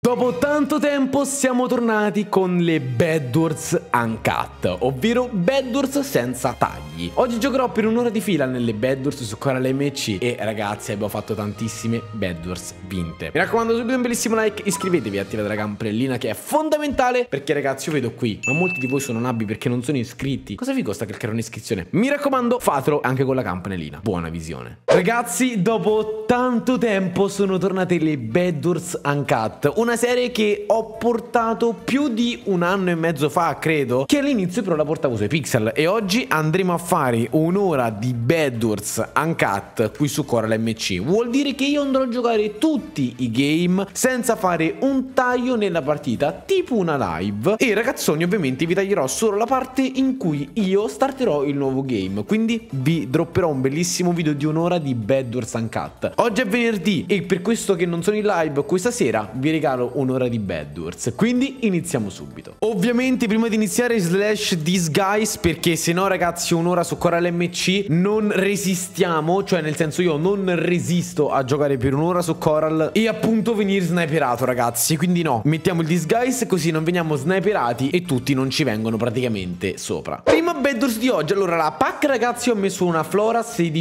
Dopo tanto tempo siamo tornati con le Bedwars Uncut, ovvero Bedwars senza tagli. Oggi giocherò per un'ora di fila nelle Bedwars su Coral MC e ragazzi abbiamo fatto tantissime Bedwars vinte. Mi raccomando, subito un bellissimo like, iscrivetevi e attivate la campanellina che è fondamentale perché ragazzi io vedo qui, ma molti di voi sono nabbi perché non sono iscritti. Cosa vi costa cliccare un'iscrizione? Mi raccomando, fatelo anche con la campanellina. Buona visione. Ragazzi, dopo tanto tempo sono tornate le Bedwars Uncut, una serie che ho portato più di un anno e mezzo fa, credo, che all'inizio però la portavo sui Pixel e oggi andremo a fare un'ora di Bedwars Uncut qui su Coral MC. Vuol dire che io andrò a giocare tutti i game senza fare un taglio nella partita, tipo una live, e ragazzoni ovviamente vi taglierò solo la parte in cui io starterò il nuovo game, quindi vi dropperò un bellissimo video di un'ora di Bedwars Uncut. Oggi è venerdì e per questo che non sono in live questa sera vi regalo un'ora di Bedwars, quindi iniziamo subito. Ovviamente prima di iniziare slash this guys, perché se no ragazzi un'ora su Coral MC non resistiamo, cioè nel senso io non resisto a giocare per un'ora su Coral e appunto venire sniperato ragazzi, quindi no, mettiamo il disguise così non veniamo sniperati e tutti non ci vengono praticamente sopra. Prima Bedwars di oggi, allora la pack ragazzi ho messo una Flora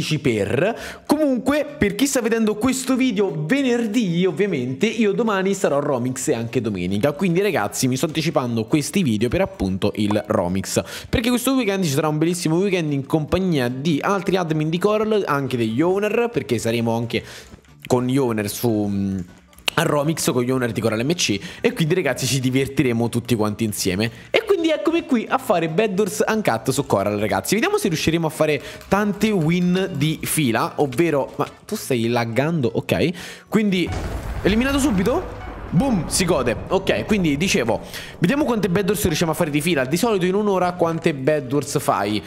16x, comunque per chi sta vedendo questo video venerdì ovviamente io domani sarò Romix e anche domenica, quindi ragazzi mi sto anticipando questi video per appunto il Romix, perché questo weekend ci sarà un bellissimo weekend in compagnia di altri admin di Coral, anche degli owner, perché saremo anche con gli owner su a Romix con gli owner di Coral MC e quindi ragazzi ci divertiremo tutti quanti insieme. E quindi eccomi qui a fare Bedwars Uncut su Coral ragazzi. Vediamo se riusciremo a fare tante win di fila, ovvero... Ma tu stai laggando? Ok, quindi eliminato subito? Boom, si gode. Ok, quindi dicevo, vediamo quante Bedwars riusciamo a fare di fila. Di solito in un'ora quante Bedwars fai?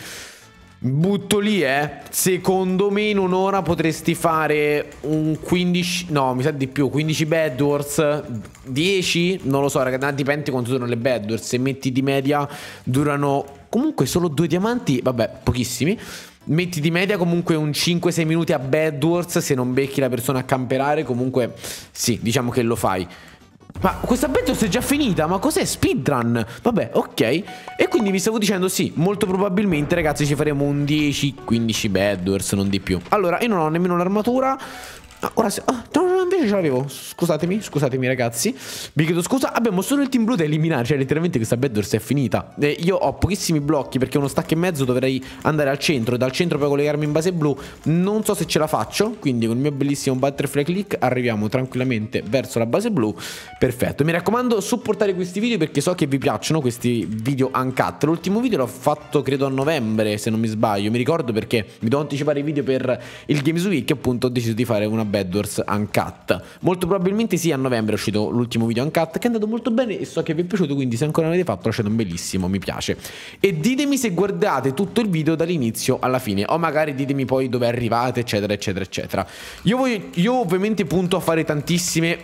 Butto lì, secondo me in un'ora potresti fare un 15, no, mi sa di più, 15 Bedwars, 10, non lo so, ragazzi, dipende quanto durano le Bedwars. Se metti di media durano comunque solo 2 diamanti, vabbè, pochissimi. Metti di media comunque un 5-6 minuti a Bedwars, se non becchi la persona a camperare, comunque sì, diciamo che lo fai. Ma questa Bedwars è già finita, ma cos'è speedrun? Vabbè, ok. E quindi vi stavo dicendo sì, molto probabilmente ragazzi ci faremo un 10-15 Bedwars, non di più. Allora, io non ho nemmeno l'armatura. Ora se... no, invece ce l'avevo. Scusatemi ragazzi, vi chiedo scusa. Abbiamo solo il team blu da eliminare, cioè letteralmente questa Bedwars è finita. Io ho pochissimi blocchi perché uno stack e mezzo dovrei andare al centro e dal centro poi collegarmi in base blu. Non so se ce la faccio, quindi con il mio bellissimo butterfly click arriviamo tranquillamente verso la base blu. Perfetto, mi raccomando supportare questi video perché so che vi piacciono questi video uncut. L'ultimo video l'ho fatto credo a novembre se non mi sbaglio, mi ricordo perché mi devo anticipare i video per il Games Week e appunto ho deciso di fare una Bedwars Uncut. Molto probabilmente sì, a novembre è uscito l'ultimo video Uncut che è andato molto bene e so che vi è piaciuto, quindi se ancora non l'avete fatto lasciate un bellissimo mi piace e ditemi se guardate tutto il video dall'inizio alla fine o magari ditemi poi dove arrivate eccetera eccetera eccetera. Io ovviamente punto a fare tantissime...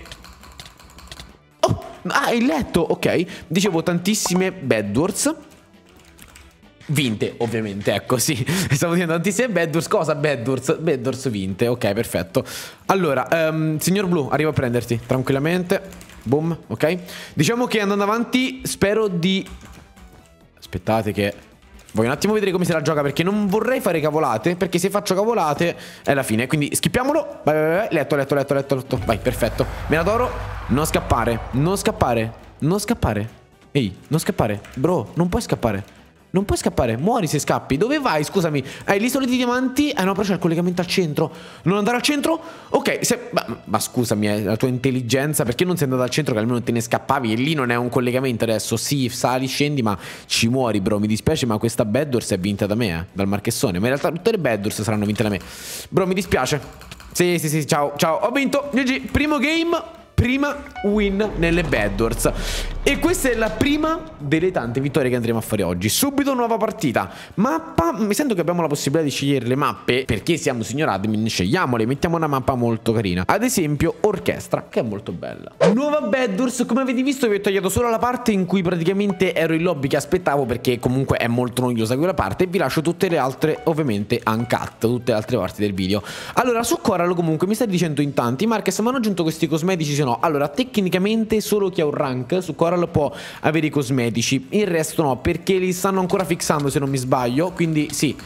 il letto, ok. Dicevo tantissime Bedwars vinte, ovviamente, ecco, sì. Stavo dicendo tantissime Bedwars. Cosa Bedwars? Bedwars vinte, ok, perfetto. Allora, signor Blu, arrivo a prenderti tranquillamente. Boom, ok. Diciamo che andando avanti spero di... Aspettate che... voglio un attimo vedere come se la gioca perché non vorrei fare cavolate, perché se faccio cavolate è la fine. Quindi skippiamolo. Vai. Letto. Vai, perfetto. Me la d'oro. Non scappare. Ehi, non scappare. Bro, non puoi scappare. Non puoi scappare, muori se scappi. Dove vai? Scusami. Hai l'isola di diamanti? No, però c'è il collegamento al centro. Non andare al centro? Ok, ma scusami, la tua intelligenza, perché non sei andato al centro che almeno te ne scappavi? E lì non è un collegamento adesso. Sì, sali, scendi, ma ci muori, bro. Mi dispiace, ma questa Bedwars è vinta da me, dal Marchessone. Ma in realtà tutte le Bedwars saranno vinte da me. Bro, mi dispiace. Sì, ciao. Ho vinto. GG, primo game. Prima win nelle Bedwars. E questa è la prima delle tante vittorie che andremo a fare oggi. Subito nuova partita. Mappa, mi sento che abbiamo la possibilità di scegliere le mappe. Perché siamo signor admin, scegliamole. Mettiamo una mappa molto carina. Ad esempio Orchestra, che è molto bella. Nuova Bedwars, come avete visto vi ho tagliato solo la parte in cui praticamente ero in lobby che aspettavo, perché comunque è molto noiosa quella parte. E vi lascio tutte le altre ovviamente uncut, tutte le altre parti del video. Allora su Coral comunque mi stai dicendo in tanti: Marques, ma hanno aggiunto questi cosmetici no. Allora, tecnicamente solo chi ha un rank su Coral può avere i cosmetici. Il resto no, perché li stanno ancora fixando se non mi sbaglio. Quindi sì.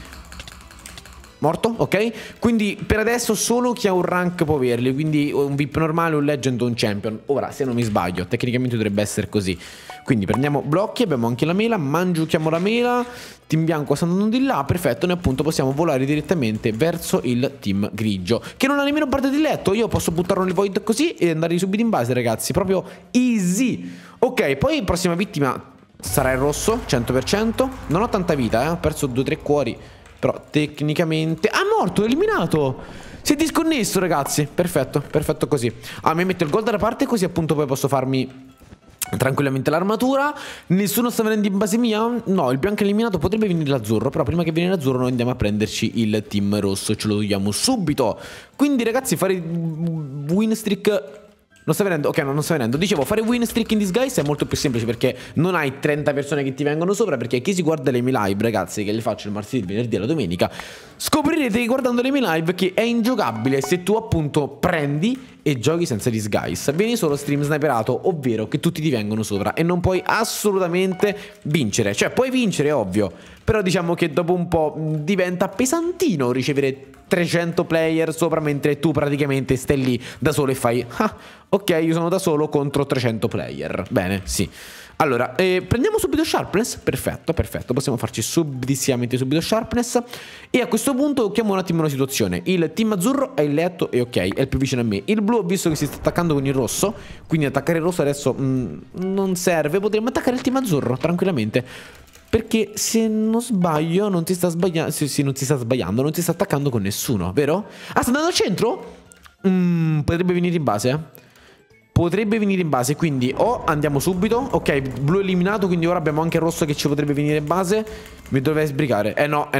Morto, ok? Quindi per adesso solo chi ha un rank può averli. Quindi un VIP normale, un legend o un champion. Ora, se non mi sbaglio, tecnicamente dovrebbe essere così. Quindi prendiamo blocchi, abbiamo anche la mela. Mangiuchiamo la mela. Team bianco sta andando di là. Perfetto, noi appunto possiamo volare direttamente verso il team grigio, che non ha nemmeno parte di letto. Io posso buttarlo nel void così e andare subito in base, ragazzi. Proprio easy. Ok, poi prossima vittima sarà il rosso, 100%. Non ho tanta vita, ho perso 2-3 cuori. Però tecnicamente... Ah, morto, eliminato. Si è disconnesso, ragazzi. Perfetto, perfetto così. Ah, mi metto il gold da parte così appunto poi posso farmi tranquillamente l'armatura. Nessuno sta venendo in base mia? No, il bianco è eliminato, potrebbe venire l'azzurro. Però prima che viene l'azzurro noi andiamo a prenderci il team rosso. Ce lo togliamo subito. Quindi ragazzi, fare win streak... Non sta venendo? Ok, no, non sta venendo. Dicevo, fare win streak in disguise è molto più semplice perché non hai 30 persone che ti vengono sopra. Perché chi si guarda le mie live, ragazzi, che le faccio il martedì, il venerdì e la domenica, scoprirete guardando le mie live che è ingiocabile se tu appunto prendi e giochi senza disguise. Vieni solo stream sniperato, ovvero che tutti ti vengono sopra e non puoi assolutamente vincere. Cioè, puoi vincere, ovvio, però diciamo che dopo un po' diventa pesantino ricevere 300 player sopra mentre tu praticamente stai lì da solo e fai ah, ok, io sono da solo contro 300 player. Bene, sì. Allora, prendiamo subito Sharpness. Perfetto, perfetto. Possiamo farci subito Sharpness. E a questo punto chiamo un attimo una situazione. Il team azzurro è il letto e ok, è il più vicino a me. Il blu ho visto che si sta attaccando con il rosso, quindi attaccare il rosso adesso non serve. Potremmo attaccare il team azzurro tranquillamente, perché se non sbaglio non ti sta sbagliando. Sì, non ti sta sbagliando, non ti sta attaccando con nessuno, vero? Ah, sta andando al centro? Potrebbe venire in base, Potrebbe venire in base, quindi o andiamo subito. Ok, blu eliminato, quindi ora abbiamo anche il rosso che ci potrebbe venire in base. Mi dovrei sbrigare. No.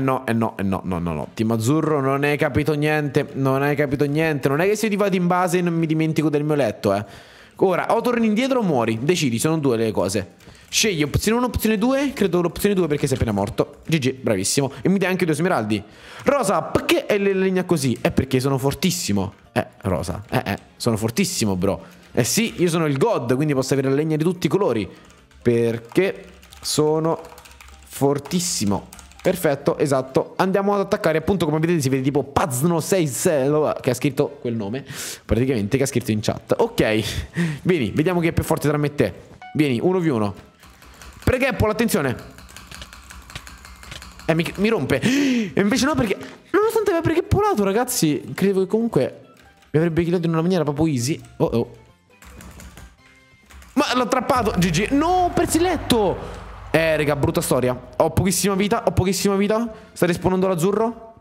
Team azzurro, non hai capito niente. Non hai capito niente. Non è che se ti vado in base e non mi dimentico del mio letto, Ora, o torni indietro o muori. Decidi, sono due le cose. Scegli opzione 1, opzione 2. Credo l'opzione 2 perché sei appena morto. GG, bravissimo. E mi dai anche 2 smeraldi. Rosa, perché è la linea così? È perché sono fortissimo. Rosa, sono fortissimo, bro. Sì, io sono il god, quindi posso avere la legna di tutti i colori. Perché sono fortissimo. Perfetto, esatto. Andiamo ad attaccare, appunto, come vedete si vede tipo Pazno 6 che ha scritto quel nome, praticamente, che ha scritto in chat. Ok, vieni, vediamo chi è più forte tra me e te. Vieni, 1v1. Pre-gapple, attenzione. Mi rompe. E invece no, perché nonostante aveva pre-gappolato, ragazzi, credo che comunque mi avrebbe killato in una maniera proprio easy. Oh. Ma l'ho trappato. GG. No, ho perso il letto. Raga, brutta storia. Ho pochissima vita. Sta respawnando l'azzurro.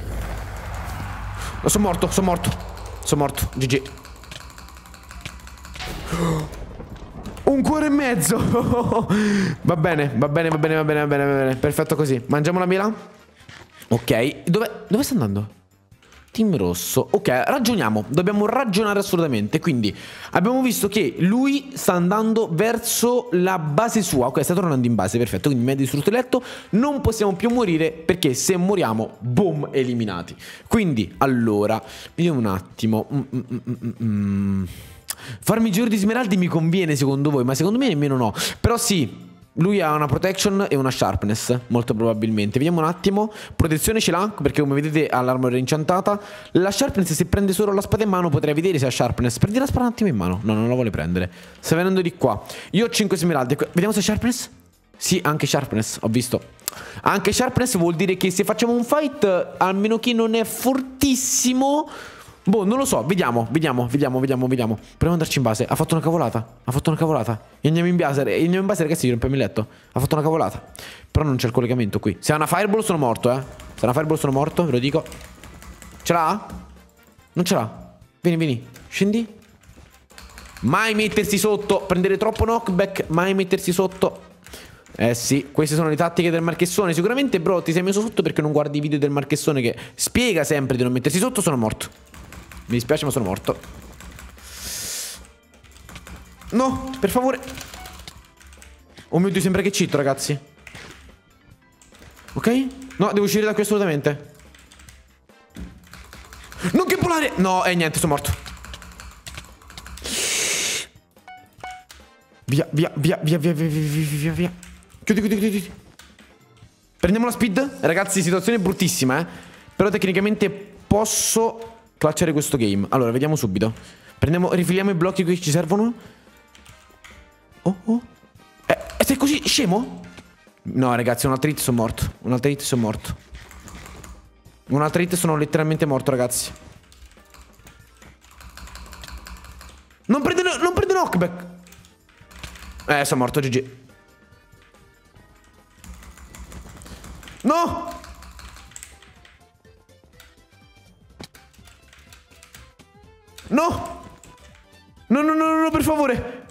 Sono morto. GG. Un cuore e mezzo. Va bene. Perfetto così. Mangiamo la mela. Ok. Dove sta andando? Team rosso. Ok, ragioniamo. Dobbiamo ragionare assolutamente. Quindi abbiamo visto che lui sta andando verso la base sua. Ok, sta tornando in base, perfetto. Quindi mi ha distrutto il letto. Non possiamo più morire, perché se moriamo, boom, eliminati. Quindi, allora, vediamo un attimo. Farmi giro di smeraldi mi conviene secondo voi? Ma secondo me nemmeno no. Però sì, lui ha una protection e una sharpness, molto probabilmente. Vediamo un attimo. Protezione ce l'ha, perché come vedete ha l'armor inchantata. La sharpness, se prende solo la spada in mano, potrei vedere se ha sharpness. Prendi la spada un attimo in mano. No, non la vuole prendere. Sta venendo di qua. Io ho 5 smeraldi. Vediamo se ha sharpness. Sì, anche sharpness, ho visto. Anche sharpness vuol dire che se facciamo un fight, almeno che non è fortissimo, boh, non lo so, vediamo. Proviamo ad andarci in base. Ha fatto una cavolata. E andiamo in base, ragazzi, gli rompiamo il letto. Ha fatto una cavolata. Però non c'è il collegamento qui. Se ha una fireball sono morto, Se ha una fireball sono morto, ve lo dico. Ce l'ha? Non ce l'ha. Vieni, scendi. Mai mettersi sotto. Prendere troppo knockback. Mai mettersi sotto. Sì, queste sono le tattiche del Marchessone. Sicuramente, bro, ti sei messo sotto perché non guardi i video del Marchessone, che spiega sempre di non mettersi sotto. Sono morto. Mi dispiace, ma sono morto. No, per favore. Oh mio Dio, sembra che cheat, ragazzi. Ok? No, devo uscire da qui assolutamente. Non che volare. No, niente, sono morto. Via, via, via, via, via, via, via, via, via. Chiudi, chiudi, chiudi, chiudi. Prendiamo la speed. Ragazzi, situazione bruttissima, però tecnicamente posso clutchare questo game. Allora, vediamo subito. Prendiamo, rifiliamo i blocchi che ci servono. Oh, oh. Sei così scemo? No, ragazzi, un altro hit sono morto. Un altro hit sono morto. Un altro hit sono letteralmente morto, ragazzi. Non prende knockback. Sono morto, GG. No! No! No, no, no, no, per favore!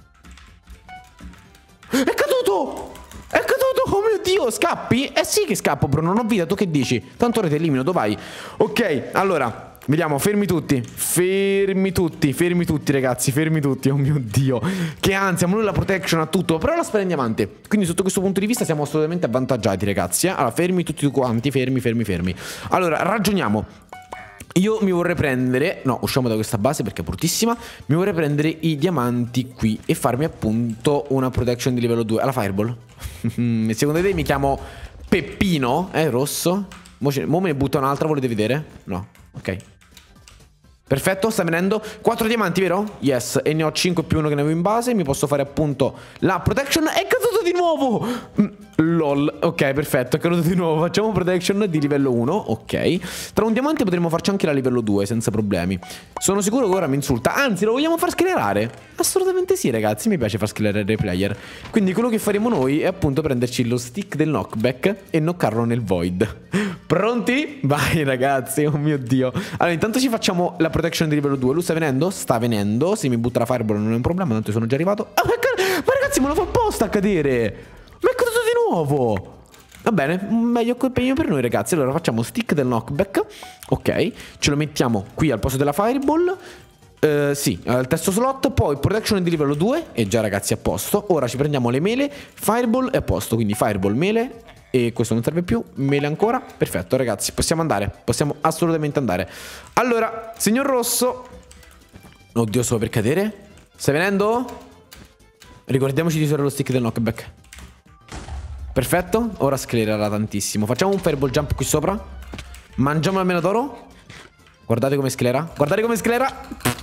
È caduto! È caduto! Oh mio Dio, scappi? Eh sì che scappo, bro, non ho vita, tu che dici? Tanto ora ti elimino, dove vai? Ok, allora, vediamo, fermi tutti. Fermi tutti, ragazzi, fermi tutti. Oh mio Dio, che ansia, ma lui la protection ha tutto. Però la spera andiamo avanti. Quindi sotto questo punto di vista siamo assolutamente avvantaggiati, ragazzi. Allora, fermi tutti quanti, fermi. Allora, ragioniamo. Io mi vorrei prendere, no, usciamo da questa base perché è bruttissima. Mi vorrei prendere i diamanti qui e farmi appunto una protection di livello 2 alla fireball. Secondo te mi chiamo Peppino? Rosso? Mo me ne butta un'altra, volete vedere? No, ok. Perfetto, sta venendo 4 diamanti, vero? Yes, e ne ho 5 più uno che ne avevo in base. Mi posso fare appunto la protection. È caduto di nuovo! LOL, ok, perfetto, è caduto di nuovo. Facciamo protection di livello 1, ok. Tra un diamante potremmo farci anche la livello 2 senza problemi. Sono sicuro che ora mi insulta. Anzi, lo vogliamo far sclerare? Assolutamente sì, ragazzi, mi piace far sclerare i player. Quindi quello che faremo noi è appunto prenderci lo stick del knockback e knoccarlo nel void. Pronti? Vai, ragazzi, oh mio Dio. Allora, intanto ci facciamo la protection di livello 2. Lui sta venendo? Sta venendo. Se mi butta la fireball non è un problema, tanto sono già arrivato. Ma ragazzi, me lo fa apposta a cadere. Ma è caduto di nuovo. Va bene, meglio per noi, ragazzi. Allora facciamo stick del knockback. Ok, ce lo mettiamo qui al posto della fireball. Sì, al terzo slot. Poi protection di livello 2. E già, ragazzi, a posto. Ora ci prendiamo le mele. Fireball è a posto, quindi fireball, mele. E questo non serve più, mele ancora. Perfetto, ragazzi, possiamo andare. Possiamo assolutamente andare. Allora, signor Rosso. Oddio, solo per cadere. Stai venendo? Ricordiamoci di usare lo stick del knockback. Perfetto, ora sclererà tantissimo. Facciamo un fireball jump qui sopra. Mangiamo la mela d'oro. Guardate come sclera. Guardate come sclera.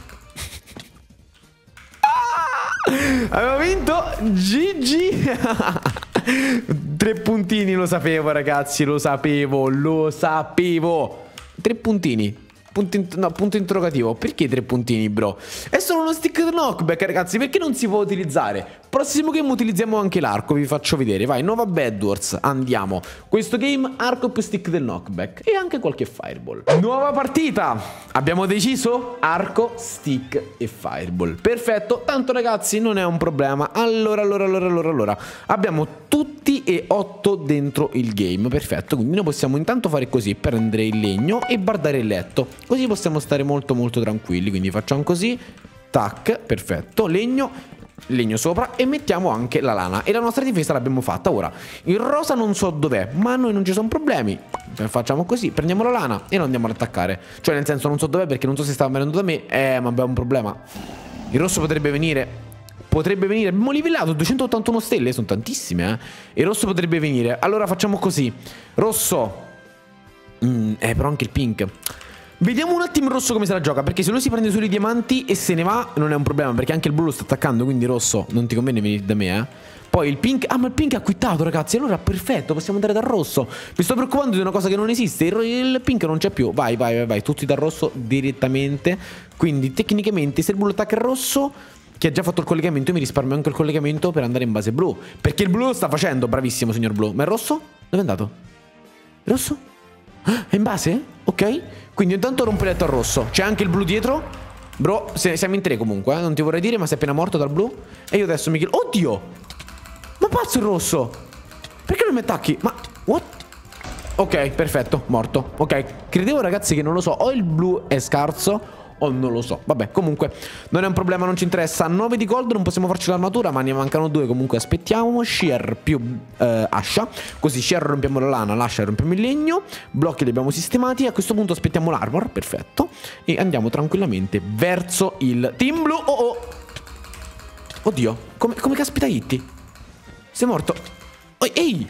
Abbiamo vinto. GG. 3 puntini, lo sapevo, ragazzi. Lo sapevo. 3 puntini. Punto interrogativo. Perché 3 puntini, bro? È solo uno stick del knockback, ragazzi. Perché non si può utilizzare? Prossimo game utilizziamo anche l'arco. Vi faccio vedere. Vai, nuova Bedwars. Andiamo. Questo game, arco più stick del knockback. E anche qualche fireball. Nuova partita. Abbiamo deciso arco, stick e fireball. Perfetto. Tanto, ragazzi, non è un problema. Allora. Abbiamo tutti e 8 dentro il game. Perfetto. Quindi noi possiamo intanto fare così. Prendere il legno e bardare il letto. Così possiamo stare molto tranquilli. Quindi facciamo così. Tac. Perfetto. Legno sopra e mettiamo anche la lana. E la nostra difesa l'abbiamo fatta. Ora il rosa non so dov'è, ma a noi non ci sono problemi. Facciamo così, prendiamo la lana e lo andiamo ad attaccare. Cioè, nel senso, non so dov'è perché non so se stava venendo da me. Ma abbiamo un problema. Il rosso potrebbe venire. Abbiamo livellato 281 stelle. Sono tantissime, E il rosso potrebbe venire. Allora facciamo così. Rosso. Però anche il pink. Vediamo un attimo il rosso come se la gioca. Perché se lui si prende solo i diamanti e se ne va, non è un problema, perché anche il blu lo sta attaccando. Quindi rosso, non ti conviene venire da me, Poi il pink. Ma il pink ha quittato, ragazzi. Allora perfetto, possiamo andare dal rosso. Mi sto preoccupando di una cosa che non esiste. Il pink non c'è più. Vai. Tutti dal rosso direttamente. Quindi tecnicamente se il blu attacca il rosso, che ha già fatto il collegamento, io mi risparmio anche il collegamento per andare in base blu. Perché il blu lo sta facendo. Bravissimo, signor blu. Ma il rosso? Dove è andato? Il rosso? È in base? Ok. Quindi intanto rompo il letto al rosso. C'è anche il blu dietro. Bro, siamo in 3 comunque, non ti vorrei dire, ma sei appena morto dal blu. E io adesso mi chiedo. Oddio! Ma pazzo il rosso! Perché non mi attacchi? Ma what? Ok, perfetto, morto. Ok, credevo, ragazzi, che non lo so. O il blu è scarso o non lo so. Vabbè, comunque non è un problema, non ci interessa. 9 di gold, non possiamo farci l'armatura, ma ne mancano 2. Comunque aspettiamo. Shear più ascia. Così Shear rompiamo la lana, l'ascia rompiamo il legno. Blocchi li abbiamo sistemati. A questo punto aspettiamo l'armor, perfetto. E andiamo tranquillamente verso il team blu. Oddio, come caspita hitti? Sei morto. Ehi!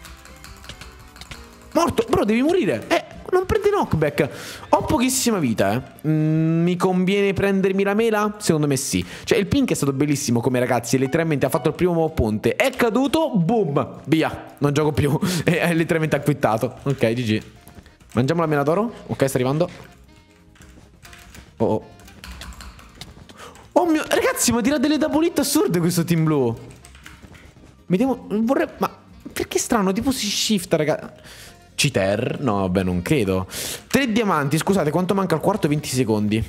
Morto, bro, devi morire. Non prende knockback. Ho pochissima vita, mi conviene prendermi la mela? Secondo me sì. Cioè il pink è stato bellissimo come ragazzi. Letteralmente ha fatto il primo ponte. È caduto, boom, via. Non gioco più. È letteralmente acquittato. Ok, GG. Mangiamo la mela d'oro. Ok, sta arrivando. Oh. Oh mio, ragazzi, ma tira delle double hit assurde questo team blu. Vediamo, vorrei... Ma perché strano, tipo si shifta, raga. Cheater? No, vabbè, non credo. 3 diamanti, scusate, quanto manca al quarto? 20 secondi.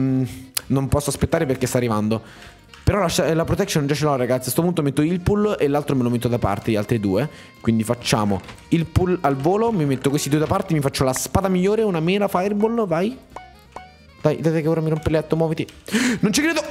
Non posso aspettare perché sta arrivando. Però la protection già ce l'ho, ragazzi. A sto punto metto il pull e l'altro me lo metto da parte, gli altri 2. Quindi facciamo il pull al volo. Mi metto questi 2 da parte, mi faccio la spada migliore, una mela fireball, vai. Dai, dai, che ora mi rompe il letto, muoviti. Non ci credo.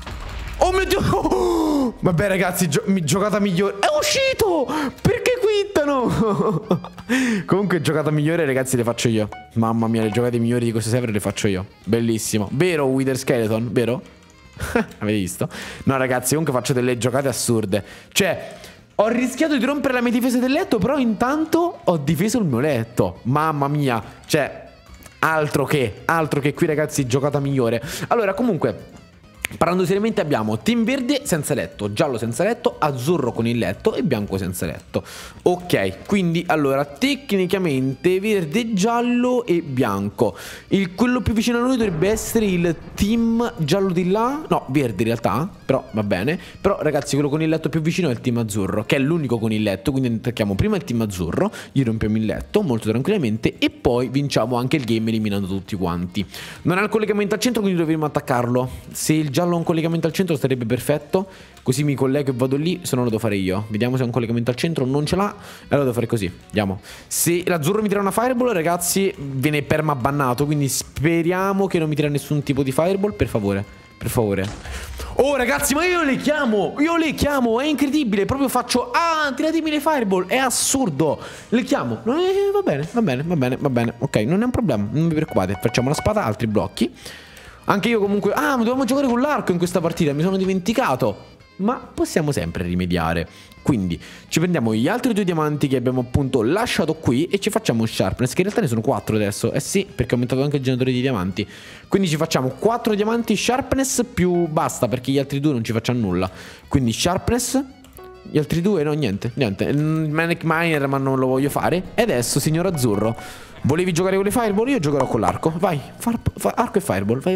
Oh mio Dio. Oh, vabbè, ragazzi, giocata migliore. È uscito. Perché quittano? Comunque giocata migliore, ragazzi, le faccio io. Mamma mia, le giocate migliori di questo server le faccio io. Bellissimo. Vero, Wither Skeleton? Vero? Avete visto? No, ragazzi, comunque faccio delle giocate assurde. Cioè, ho rischiato di rompere la mia difesa del letto, però intanto ho difeso il mio letto. Mamma mia. Cioè, altro che qui, ragazzi, giocata migliore. Allora, comunque, parlando seriamente, abbiamo team verde senza letto, giallo senza letto, azzurro con il letto e bianco senza letto. Ok, quindi allora tecnicamente verde, giallo e bianco. Quello più vicino a noi dovrebbe essere il team giallo di là. No, verde in realtà, però va bene. Però ragazzi, quello con il letto più vicino è il team azzurro, che è l'unico con il letto. Quindi attacchiamo prima il team azzurro, gli rompiamo il letto molto tranquillamente e poi vinciamo anche il game eliminando tutti quanti. Non ha il collegamento al centro, quindi dovremo attaccarlo. Se il giallo ha un collegamento al centro sarebbe perfetto, così mi collego e vado lì, se no lo devo fare io. Vediamo se ha un collegamento al centro, non ce l'ha, e allora devo fare così, andiamo. Se l'azzurro mi tira una fireball, ragazzi, viene perma bannato, quindi speriamo che non mi tira nessun tipo di fireball, per favore, per favore. Oh ragazzi, ma io le chiamo, è incredibile, proprio faccio, tiratemi le fireball, è assurdo, le chiamo, va bene, va bene, va bene, va bene, ok, non è un problema, non vi preoccupate, facciamo la spada, altri blocchi. Anche io comunque... ma dovevamo giocare con l'arco in questa partita, mi sono dimenticato. Ma possiamo sempre rimediare. Quindi ci prendiamo gli altri 2 diamanti che abbiamo appunto lasciato qui e ci facciamo un sharpness, che in realtà ne sono 4 adesso. Eh sì, perché ho aumentato anche il generatore di diamanti. Quindi ci facciamo 4 diamanti sharpness più basta, perché gli altri 2 non ci facciano nulla. Quindi sharpness, gli altri 2 no, niente. Manic Miner, ma non lo voglio fare. E adesso, signor azzurro, volevi giocare con le fireball? Io giocherò con l'arco. Vai, arco e fireball. Vai.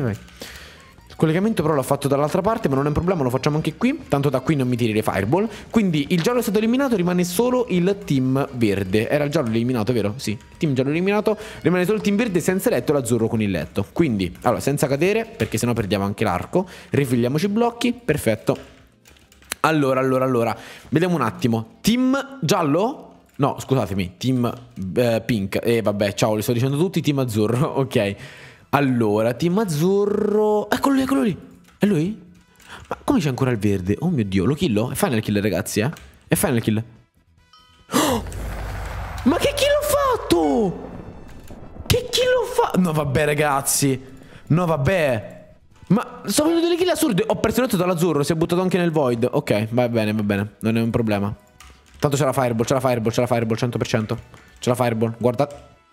Il collegamento però l'ho fatto dall'altra parte, ma non è un problema, lo facciamo anche qui. Tanto da qui non mi tiri le fireball. Quindi il giallo è stato eliminato, rimane solo il team verde. Era il giallo eliminato, vero? Sì, il team giallo eliminato. Rimane solo il team verde senza letto e l'azzurro con il letto. Quindi, allora, senza cadere, perché sennò perdiamo anche l'arco. Rifiliamoci i blocchi, perfetto. Allora, vediamo un attimo. Team giallo? No, scusatemi, team pink. Vabbè, ciao, li sto dicendo tutti, team azzurro. Ok. Allora, team azzurro. Eccolo lì. È lui? Ma come c'è ancora il verde? Oh mio Dio, lo killo? È final kill, ragazzi, eh? È final kill. Oh! Ma che kill ho fatto? Che kill ho fatto? No, vabbè, ragazzi. No, vabbè. Ma sto facendo delle kill assurde. Ho perso il letto dall'azzurro, si è buttato anche nel void. Ok, va bene, non è un problema. Tanto c'è la fireball, 100%. C'è la fireball, guarda.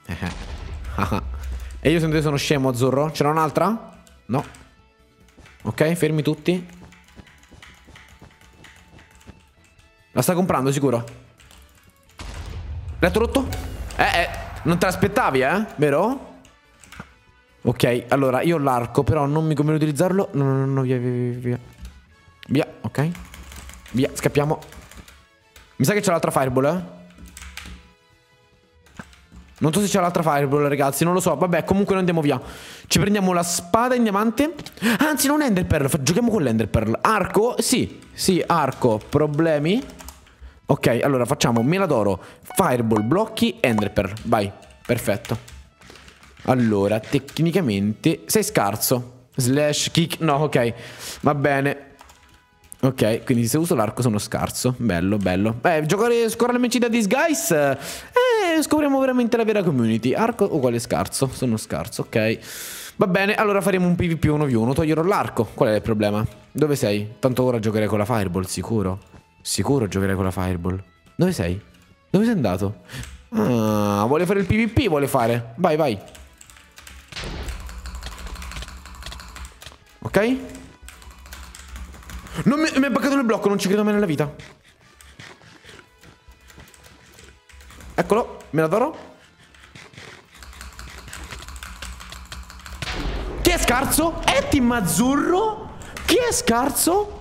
E io sento che sono scemo, azzurro. C'era un'altra? No. Ok, fermi tutti. La sta comprando, sicuro. Letto rotto? Non te l'aspettavi, vero? Ok, allora, io ho l'arco, però non mi conviene utilizzarlo. No, via. Via, ok. Via, scappiamo. Mi sa che c'è l'altra fireball, Non so se c'è l'altra fireball, ragazzi, non lo so. Vabbè, comunque noi andiamo via. Ci prendiamo la spada in diamante. Anzi, non Ender Pearl, giochiamo con l'Ender Pearl. Arco? Sì, arco. Problemi? Ok, allora facciamo mela d'oro, fireball, blocchi, Ender Pearl. Vai, perfetto. Allora, tecnicamente sei scarso. Slash, kick, no, ok. Va bene. Ok, quindi se uso l'arco sono scarso. Bello. Giocare scorrere match da These Guys. Scopriamo veramente la vera community. Arco uguale scarso. Sono scarso, ok. Va bene, allora faremo un PvP 1v1. Toglierò l'arco. Qual è il problema? Dove sei? Tanto ora giocherei con la Fireball, sicuro. Sicuro giocherei con la Fireball. Dove sei? Dove sei andato? Ah, vuole fare il PvP, vuole fare. Vai, vai. Ok? Non mi è buggato nel blocco, non ci credo mai nella vita. Eccolo, me la darò. Chi è scarso? È Team Azzurro? Chi è scarso?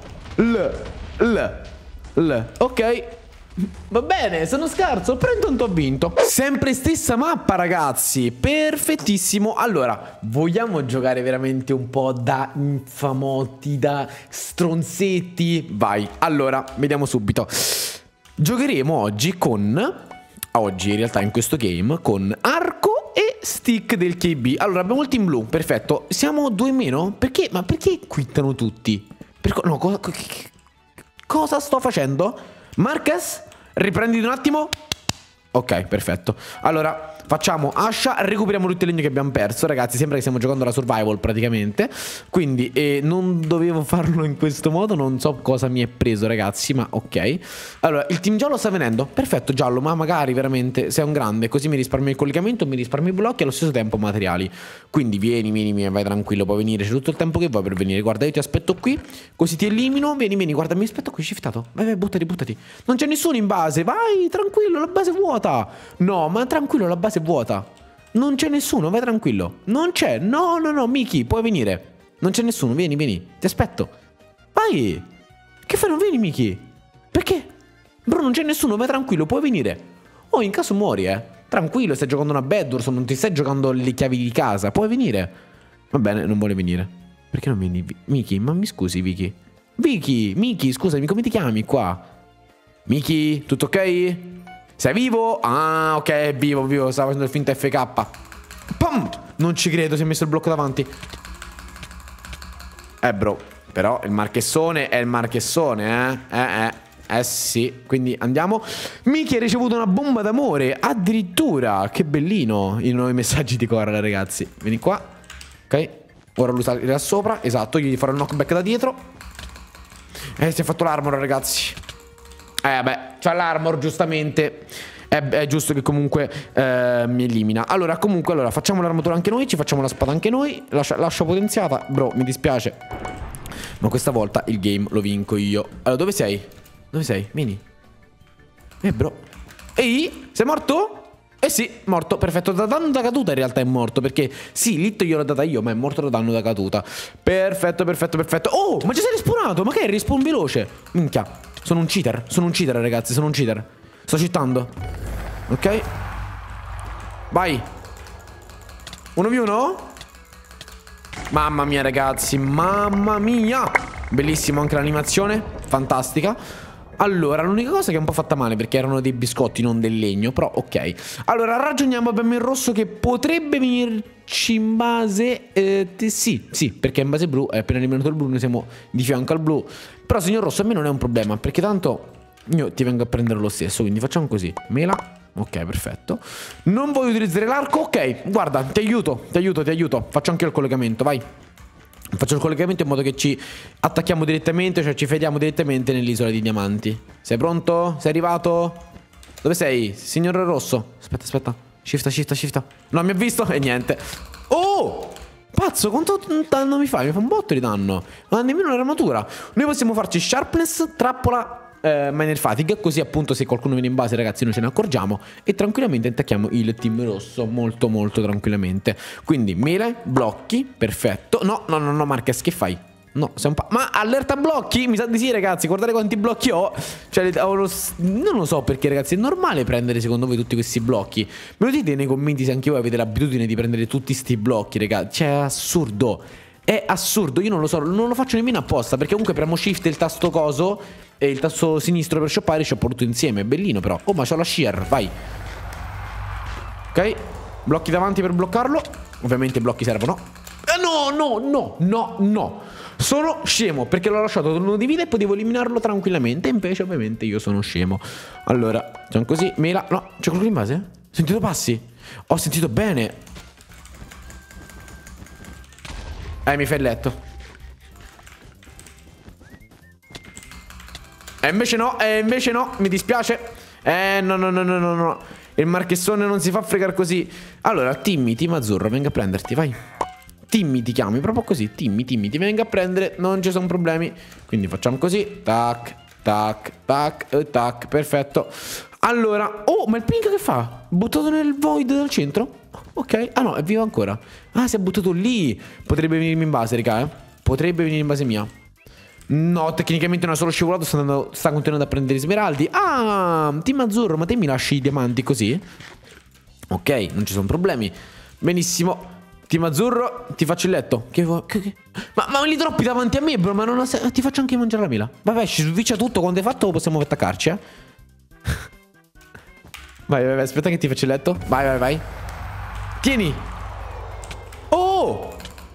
Ok. Va bene, sono scarso, però intanto ho vinto. Sempre stessa mappa, ragazzi. Perfettissimo. Allora, vogliamo giocare veramente un po' da infamotti, da stronzetti? Vai, allora, vediamo subito. Giocheremo oggi con... Oggi, in realtà, in questo game, con arco e stick del KB. Allora, abbiamo il team blu, perfetto. Siamo 2 in meno? Perché? Ma perché quittano tutti? No, cosa sto facendo? Marcus, riprenditi un attimo. Ok, perfetto. Allora, facciamo ascia, recuperiamo tutto il legno che abbiamo perso. Ragazzi, sembra che stiamo giocando alla survival praticamente. Quindi non dovevo farlo in questo modo. Non so cosa mi è preso, ragazzi, ma ok. Allora, il team giallo sta venendo. Perfetto, giallo, ma magari veramente sei un grande. Così mi risparmio il collegamento, mi risparmio i blocchi e allo stesso tempo materiali. Quindi vieni, vai tranquillo, puoi venire. C'è tutto il tempo che vuoi per venire. Guarda, io ti aspetto qui, così ti elimino. Vieni, guarda, mi aspetto qui, shiftato. Vai, buttati. Non c'è nessuno in base, vai, tranquillo, la base è vuota. No, ma tranquillo, la base è vuota. Non c'è nessuno, vai tranquillo. Non c'è, no, Miki, puoi venire. Non c'è nessuno, vieni, ti aspetto. Vai. Che fai, non vieni, Miki? Perché? Bro, non c'è nessuno, vai tranquillo, puoi venire. Oh, in caso muori, tranquillo, stai giocando una Bed Wars, non ti stai giocando le chiavi di casa. Puoi venire. Va bene, non vuole venire. Perché non vieni, Miki? Ma mi scusi, Vicky. Miki, scusami, come ti chiami qua? Miki, tutto ok? Sei vivo? Ah, ok, è vivo, stava facendo il finta FK. Pum! Non ci credo, si è messo il blocco davanti. Bro, però il marchessone è il marchessone, sì, quindi andiamo. Miki ha ricevuto una bomba d'amore, addirittura. Che bellino i nuovi messaggi di Coral, ragazzi. Vieni qua. Ok, ora lui salirà sopra. Esatto, io gli farò il knockback da dietro. Si è fatto l'armor, ragazzi. Vabbè, c'ha l'armor, giustamente. È giusto che comunque mi elimina. Allora, comunque, facciamo l'armatura anche noi. Ci facciamo la spada anche noi. Lascia potenziata. Bro, mi dispiace, ma questa volta il game lo vinco io. Allora, dove sei? Dove sei? Vieni. Bro. Ehi, sei morto? Sì, morto, perfetto. Da danno da caduta in realtà è morto. Perché sì, l'hit gliel'ho data io, ma è morto da danno da caduta. Perfetto. Oh, ma ci sei respawnato? Ma che è? Respawn veloce. Minchia. Sono un cheater, ragazzi, sono un cheater. Sto cheatando. Ok. Vai. 1v1. Mamma mia, ragazzi, mamma mia. Bellissimo anche l'animazione, fantastica. Allora, l'unica cosa che è un po' fatta male, perché erano dei biscotti, non del legno. Però ok. Allora, ragioniamo, abbiamo il rosso che potrebbe venirci in base. Sì, perché in base blu. È appena eliminato il blu, noi siamo di fianco al blu. Però signor rosso, a me non è un problema, perché tanto io ti vengo a prendere lo stesso. Quindi facciamo così, mela. Ok, perfetto. Non voglio utilizzare l'arco. Ok, guarda, ti aiuto. Faccio anche il collegamento, vai. Faccio il collegamento in modo che ci attacchiamo direttamente, cioè ci fediamo direttamente nell'isola di diamanti. Sei pronto? Sei arrivato? Dove sei? Signor rosso. Aspetta. Shifta. No, mi ha visto e niente. Oh! Pazzo, quanto danno mi fa? Mi fa un botto di danno. Non ha nemmeno l'armatura. Noi possiamo farci sharpness, trappola, miner fatigue. Così appunto se qualcuno viene in base, ragazzi, noi ce ne accorgiamo. E tranquillamente attacchiamo il team rosso. Molto tranquillamente. Quindi mele, blocchi, perfetto. No, Marquez, che fai? No, sei un ma allerta blocchi? Mi sa di sì, ragazzi. Guardate quanti blocchi ho. Cioè, non lo so perché, ragazzi. È normale prendere, secondo voi, tutti questi blocchi? Me lo dite nei commenti se anche voi avete l'abitudine di prendere tutti questi blocchi, ragazzi. Cioè, è assurdo. È assurdo. Io non lo so. Non lo faccio nemmeno apposta. Perché comunque premo shift e il tasto coso e il tasto sinistro per shoppare. Shoppo tutto insieme. È bellino, però. Oh, ma c'ho la shear. Vai. Ok. Blocchi davanti per bloccarlo. Ovviamente i blocchi servono. No. Sono scemo perché l'ho lasciato turno di vita e potevo eliminarlo tranquillamente. Invece ovviamente io sono scemo. Allora, facciamo così. Mela. No, c'è qualcuno in base? Ho sentito passi. Ho sentito bene. Mi fai il letto. Invece no, mi dispiace. No. Il marchessone non si fa fregare così. Allora, Timmy, Team Azzurro, venga a prenderti, vai. Timmy ti chiami, proprio così. Timmy, ti venga a prendere, non ci sono problemi. Quindi facciamo così, tac, tac, tac, tac, perfetto. Allora, oh, ma il pink che fa? Buttato nel void del centro? Ok, ah no, è vivo ancora. Ah, si è buttato lì. Potrebbe venirmi in base, raga, Potrebbe venire in base mia. No, tecnicamente non è solo scivolato, sta continuando a prendere i smeraldi. Ah, Team Azzurro, ma te mi lasci i diamanti così? Ok, non ci sono problemi. Benissimo. Team Azzurro, ti faccio il letto. Ma li droppi davanti a me, bro. Ma non ti faccio anche mangiare la mela. Vabbè, ci switcha tutto. Quando hai fatto possiamo attaccarci, Vai, aspetta che ti faccio il letto. Vai. Tieni. Oh!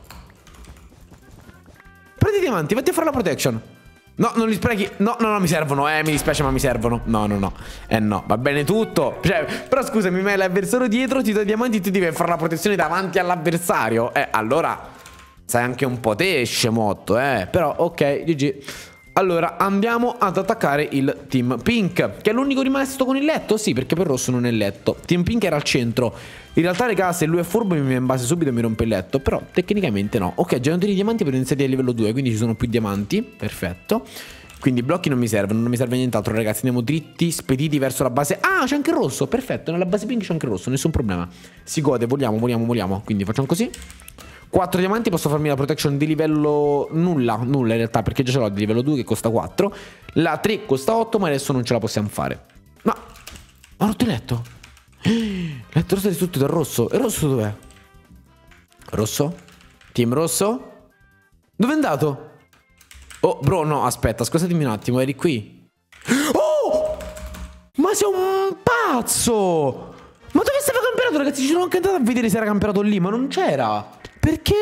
Prendi i diamanti, vatti a fare la protection. No, non li sprechi. No, mi servono. Mi dispiace, ma mi servono. No. No, va bene tutto. Cioè, però scusami, ma l'avversario dietro ti dà i diamanti e tu devi fare la protezione davanti all'avversario. Allora sai anche un po' te, scemotto, Però, ok, GG. Allora, andiamo ad attaccare il Team Pink, che è l'unico rimasto con il letto? Sì, perché per rosso non è il letto. Team Pink era al centro. In realtà, raga, se lui è furbo mi viene in base subito e mi rompe il letto. Però tecnicamente no. Ok, generatori di diamanti per iniziare a livello 2, quindi ci sono più diamanti. Perfetto. Quindi i blocchi non mi servono, non mi serve nient'altro, ragazzi. Andiamo dritti, spediti verso la base. Ah, c'è anche il rosso, perfetto. Nella base Pink c'è anche il rosso, nessun problema. Si gode, vogliamo. Quindi facciamo così. 4 diamanti, posso farmi la protection di livello nulla in realtà, perché già ce l'ho di livello 2 che costa 4. La 3 costa 8, ma adesso non ce la possiamo fare. Ma ho rotto il letto. Letto rosso distrutto dal rosso. E il rosso dov'è? Rosso? Team rosso? Dove è andato? Oh, bro, no, aspetta, scusatemi un attimo, eri qui. Oh! Ma sei un pazzo! Ma dove stava camperato, ragazzi? Ci sono anche andato a vedere se era camperato lì, ma non c'era. Perché?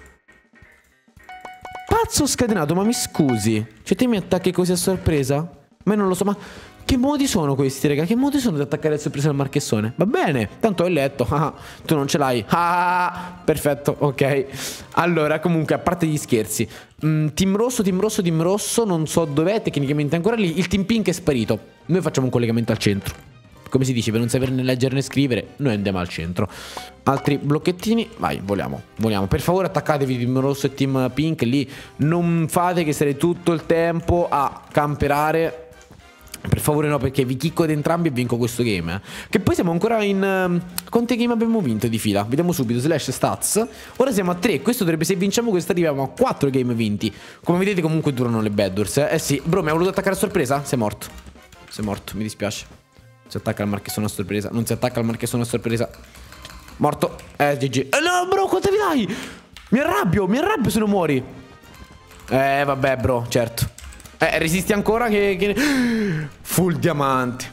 Pazzo scatenato, ma mi scusi. Cioè te mi attacchi così a sorpresa? Ma io non lo so, ma che modi sono questi, raga? Che modi sono di attaccare a sorpresa al marchessone? Va bene, tanto ho il letto. Tu non ce l'hai. Perfetto, ok. Allora, comunque, a parte gli scherzi, Team rosso, non so dov'è, tecnicamente ancora lì. Il Team Pink è sparito. Noi facciamo un collegamento al centro. Come si dice, per non saperne leggere né scrivere, noi andiamo al centro. Altri blocchettini, vai, voliamo. Per favore attaccatevi Team Rosso e Team Pink. Lì non fate che sarete tutto il tempo a camperare. Per favore no, perché vi chicco ad entrambi e vinco questo game. Che poi siamo ancora in... Quanti game abbiamo vinto di fila? Vediamo subito, slash stats. Ora siamo a 3, questo dovrebbe, se vinciamo questa arriviamo a 4 game vinti. Come vedete comunque durano le Bad Wars. Sì, bro, mi ha voluto attaccare a sorpresa? Sei morto, mi dispiace. Si attacca al marchessone a sorpresa. Non si attacca al marchessone a sorpresa. Morto. GG. No, bro, quanta vita hai? Mi arrabbio se non muori. Vabbè, bro, certo. Resisti ancora che... Full diamante.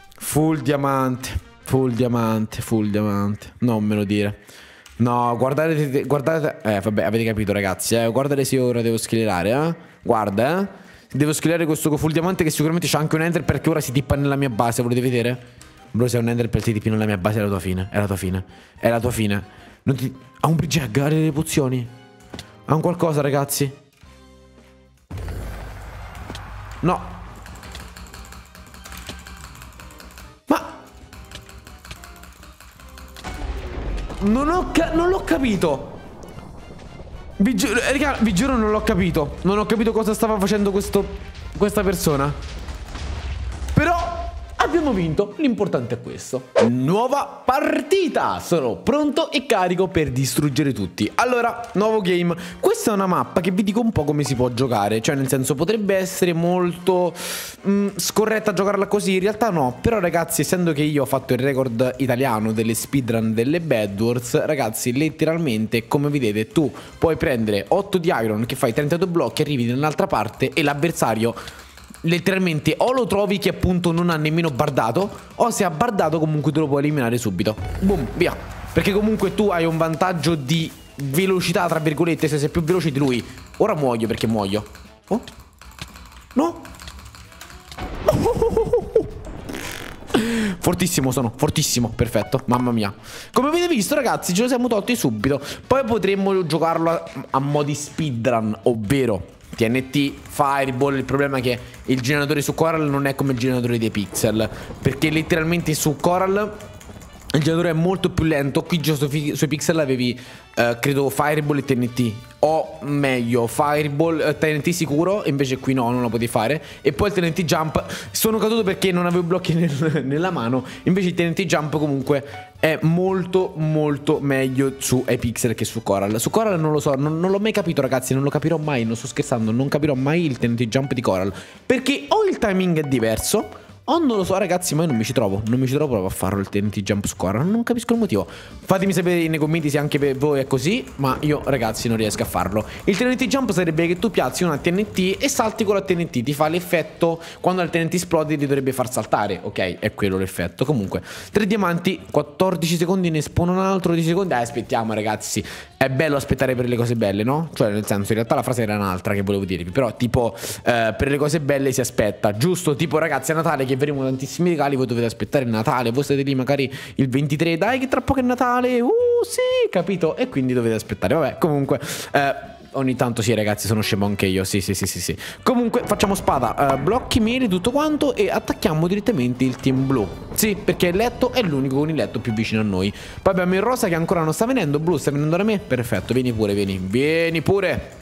Non me lo dire. No, guardate. Vabbè, avete capito, ragazzi. Guardate se ora devo skillerare, Guarda, Devo skillare questo full diamante che sicuramente c'ha anche un ender, perché ora si tippa nella mia base, volete vedere? Bro, se è un ender per si tippi nella mia base è la tua fine. Non ti... Ha un bridge egg, ha delle pozioni. Ha un qualcosa, ragazzi. No. Ma non l'ho capito. Raga, vi giuro non l'ho capito. Non ho capito cosa stava facendo questa persona. Però abbiamo vinto, l'importante è questo. Nuova partita. Sono pronto e carico per distruggere tutti. Allora, nuovo game. Questa è una mappa che vi dico un po' come si può giocare. Cioè, nel senso, potrebbe essere molto scorretta giocarla così. In realtà no. Però ragazzi, essendo che io ho fatto il record italiano delle speedrun delle Bad Wars, ragazzi, letteralmente, come vedete, tu puoi prendere 8 di iron, che fai 32 blocchi, arrivi nell'altra parte e l'avversario letteralmente o lo trovi che appunto non ha nemmeno bardato, o se ha bardato comunque te lo puoi eliminare subito. Boom, via. Perché comunque tu hai un vantaggio di velocità, tra virgolette, se sei più veloce di lui. Ora muoio perché muoio. Oh? No? Fortissimo sono, fortissimo, perfetto, mamma mia. Come avete visto ragazzi, ce lo siamo tolti subito. Poi potremmo giocarlo a modi speedrun, ovvero TNT, Fireball. Il problema è che il generatore su Coral non è come il generatore dei pixel, perché letteralmente su Coral il generatore è molto più lento. Qui già sui pixel avevi credo Fireball e TNT, o meglio Fireball, TNT sicuro, e invece qui no, non lo potevi fare. E poi il TNT Jump sono caduto perché non avevo blocchi nella mano. Invece il TNT Jump comunque è molto molto meglio su Pixel che su Coral. Su Coral non lo so, non l'ho mai capito ragazzi, non lo capirò mai, non sto scherzando, non capirò mai il TNT Jump di Coral, perché o il timing è diverso o non lo so ragazzi, ma io non mi ci trovo proprio a farlo il TNT Jump su Coral, non capisco il motivo. Fatemi sapere nei commenti se anche per voi è così, ma io ragazzi non riesco a farlo. Il TNT Jump sarebbe che tu piazzi una TNT e salti con la TNT, ti fa l'effetto quando la TNT esplode, ti dovrebbe far saltare, ok? È quello l'effetto. Comunque 3 diamanti, 14 secondi, ne spawna un altro 10 secondi. Aspettiamo ragazzi, è bello aspettare per le cose belle, no? Cioè nel senso, in realtà la frase era un'altra che volevo dirvi, però tipo per le cose belle si aspetta, giusto? Tipo ragazzi a Natale che avremo tantissimi regali, voi dovete aspettare il Natale, voi state lì magari il 23, dai che tra poco è Natale, sì, capito? E quindi dovete aspettare, vabbè, comunque ogni tanto sì ragazzi, sono scemo anche io, sì. Comunque facciamo spada, blocchi, mele, tutto quanto, e attacchiamo direttamente il team blu. Sì, perché il letto è l'unico con il letto più vicino a noi. Poi abbiamo il rosa che ancora non sta venendo, blu sta venendo da me, perfetto, vieni pure, vieni pure.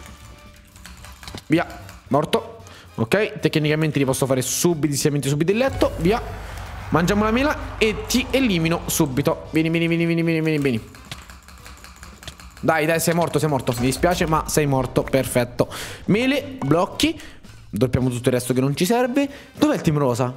Via, morto. Ok, tecnicamente li posso fare subito il letto, via. Mangiamo la mela e ti elimino subito. Vieni. Dai, sei morto. Mi dispiace, ma sei morto, perfetto. Mele, blocchi. Droppiamo tutto il resto che non ci serve. Dov'è il team rosa?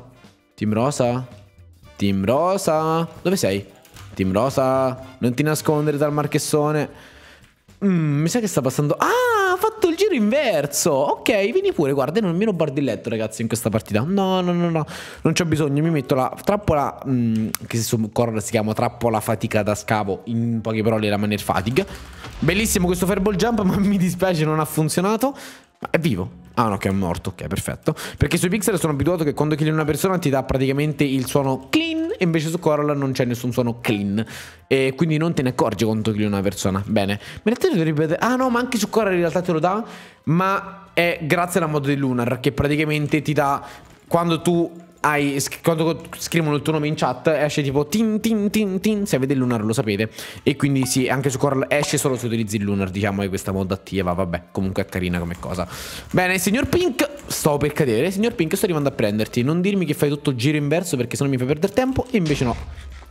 Team rosa, dove sei? Team rosa, non ti nascondere dal marchessone. Mi sa che sta passando. Ah, ha fatto il giro inverso. Ok, vieni pure, guarda, io non meno bardilletto ragazzi in questa partita. No, non c'ho bisogno. Mi metto la trappola che su Coral si chiama trappola fatica da scavo, in poche parole la manner fatigue. Bellissimo questo fireball jump, ma mi dispiace non ha funzionato. Ma è vivo? Ah no, che è morto, ok, perfetto. Perché sui pixel sono abituato che quando killi una persona ti dà praticamente il suono clean, e invece su Coral non c'è nessun suono clean, e quindi non te ne accorgi quando killi una persona. Bene, me ne ripetere. Ah no, ma anche su Coral in realtà te lo dà, ma è grazie alla mod di Lunar, che praticamente ti dà, quando tu quando scrivono il tuo nome in chat esce tipo tin. Se avete il Lunar lo sapete. E quindi sì, anche su Coral esce solo se utilizzi il Lunar, diciamo, che questa mod attiva. Vabbè, comunque è carina come cosa. Bene, signor Pink, sto per cadere. Signor Pink, sto arrivando a prenderti. Non dirmi che fai tutto il giro inverso, perché sennò mi fai perdere tempo. E invece no.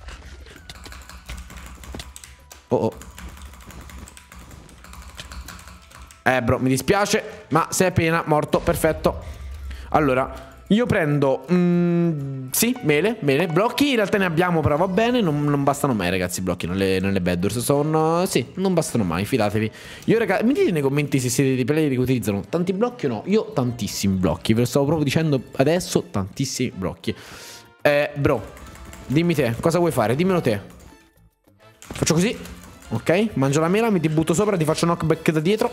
Oh. Bro, mi dispiace, ma sei appena morto, perfetto. Allora, io prendo, sì, mele, blocchi in realtà ne abbiamo, però va bene, non bastano mai ragazzi, blocchi, non le Bedwars, sono, sì, non bastano mai, fidatevi. Io ragazzi, mi dite nei commenti se siete dei player che utilizzano tanti blocchi o no. Io tantissimi blocchi, ve lo stavo proprio dicendo adesso, tantissimi blocchi. Bro, dimmi te, cosa vuoi fare, dimmelo te. Faccio così, ok, mangio la mela, mi ti butto sopra, ti faccio knockback da dietro.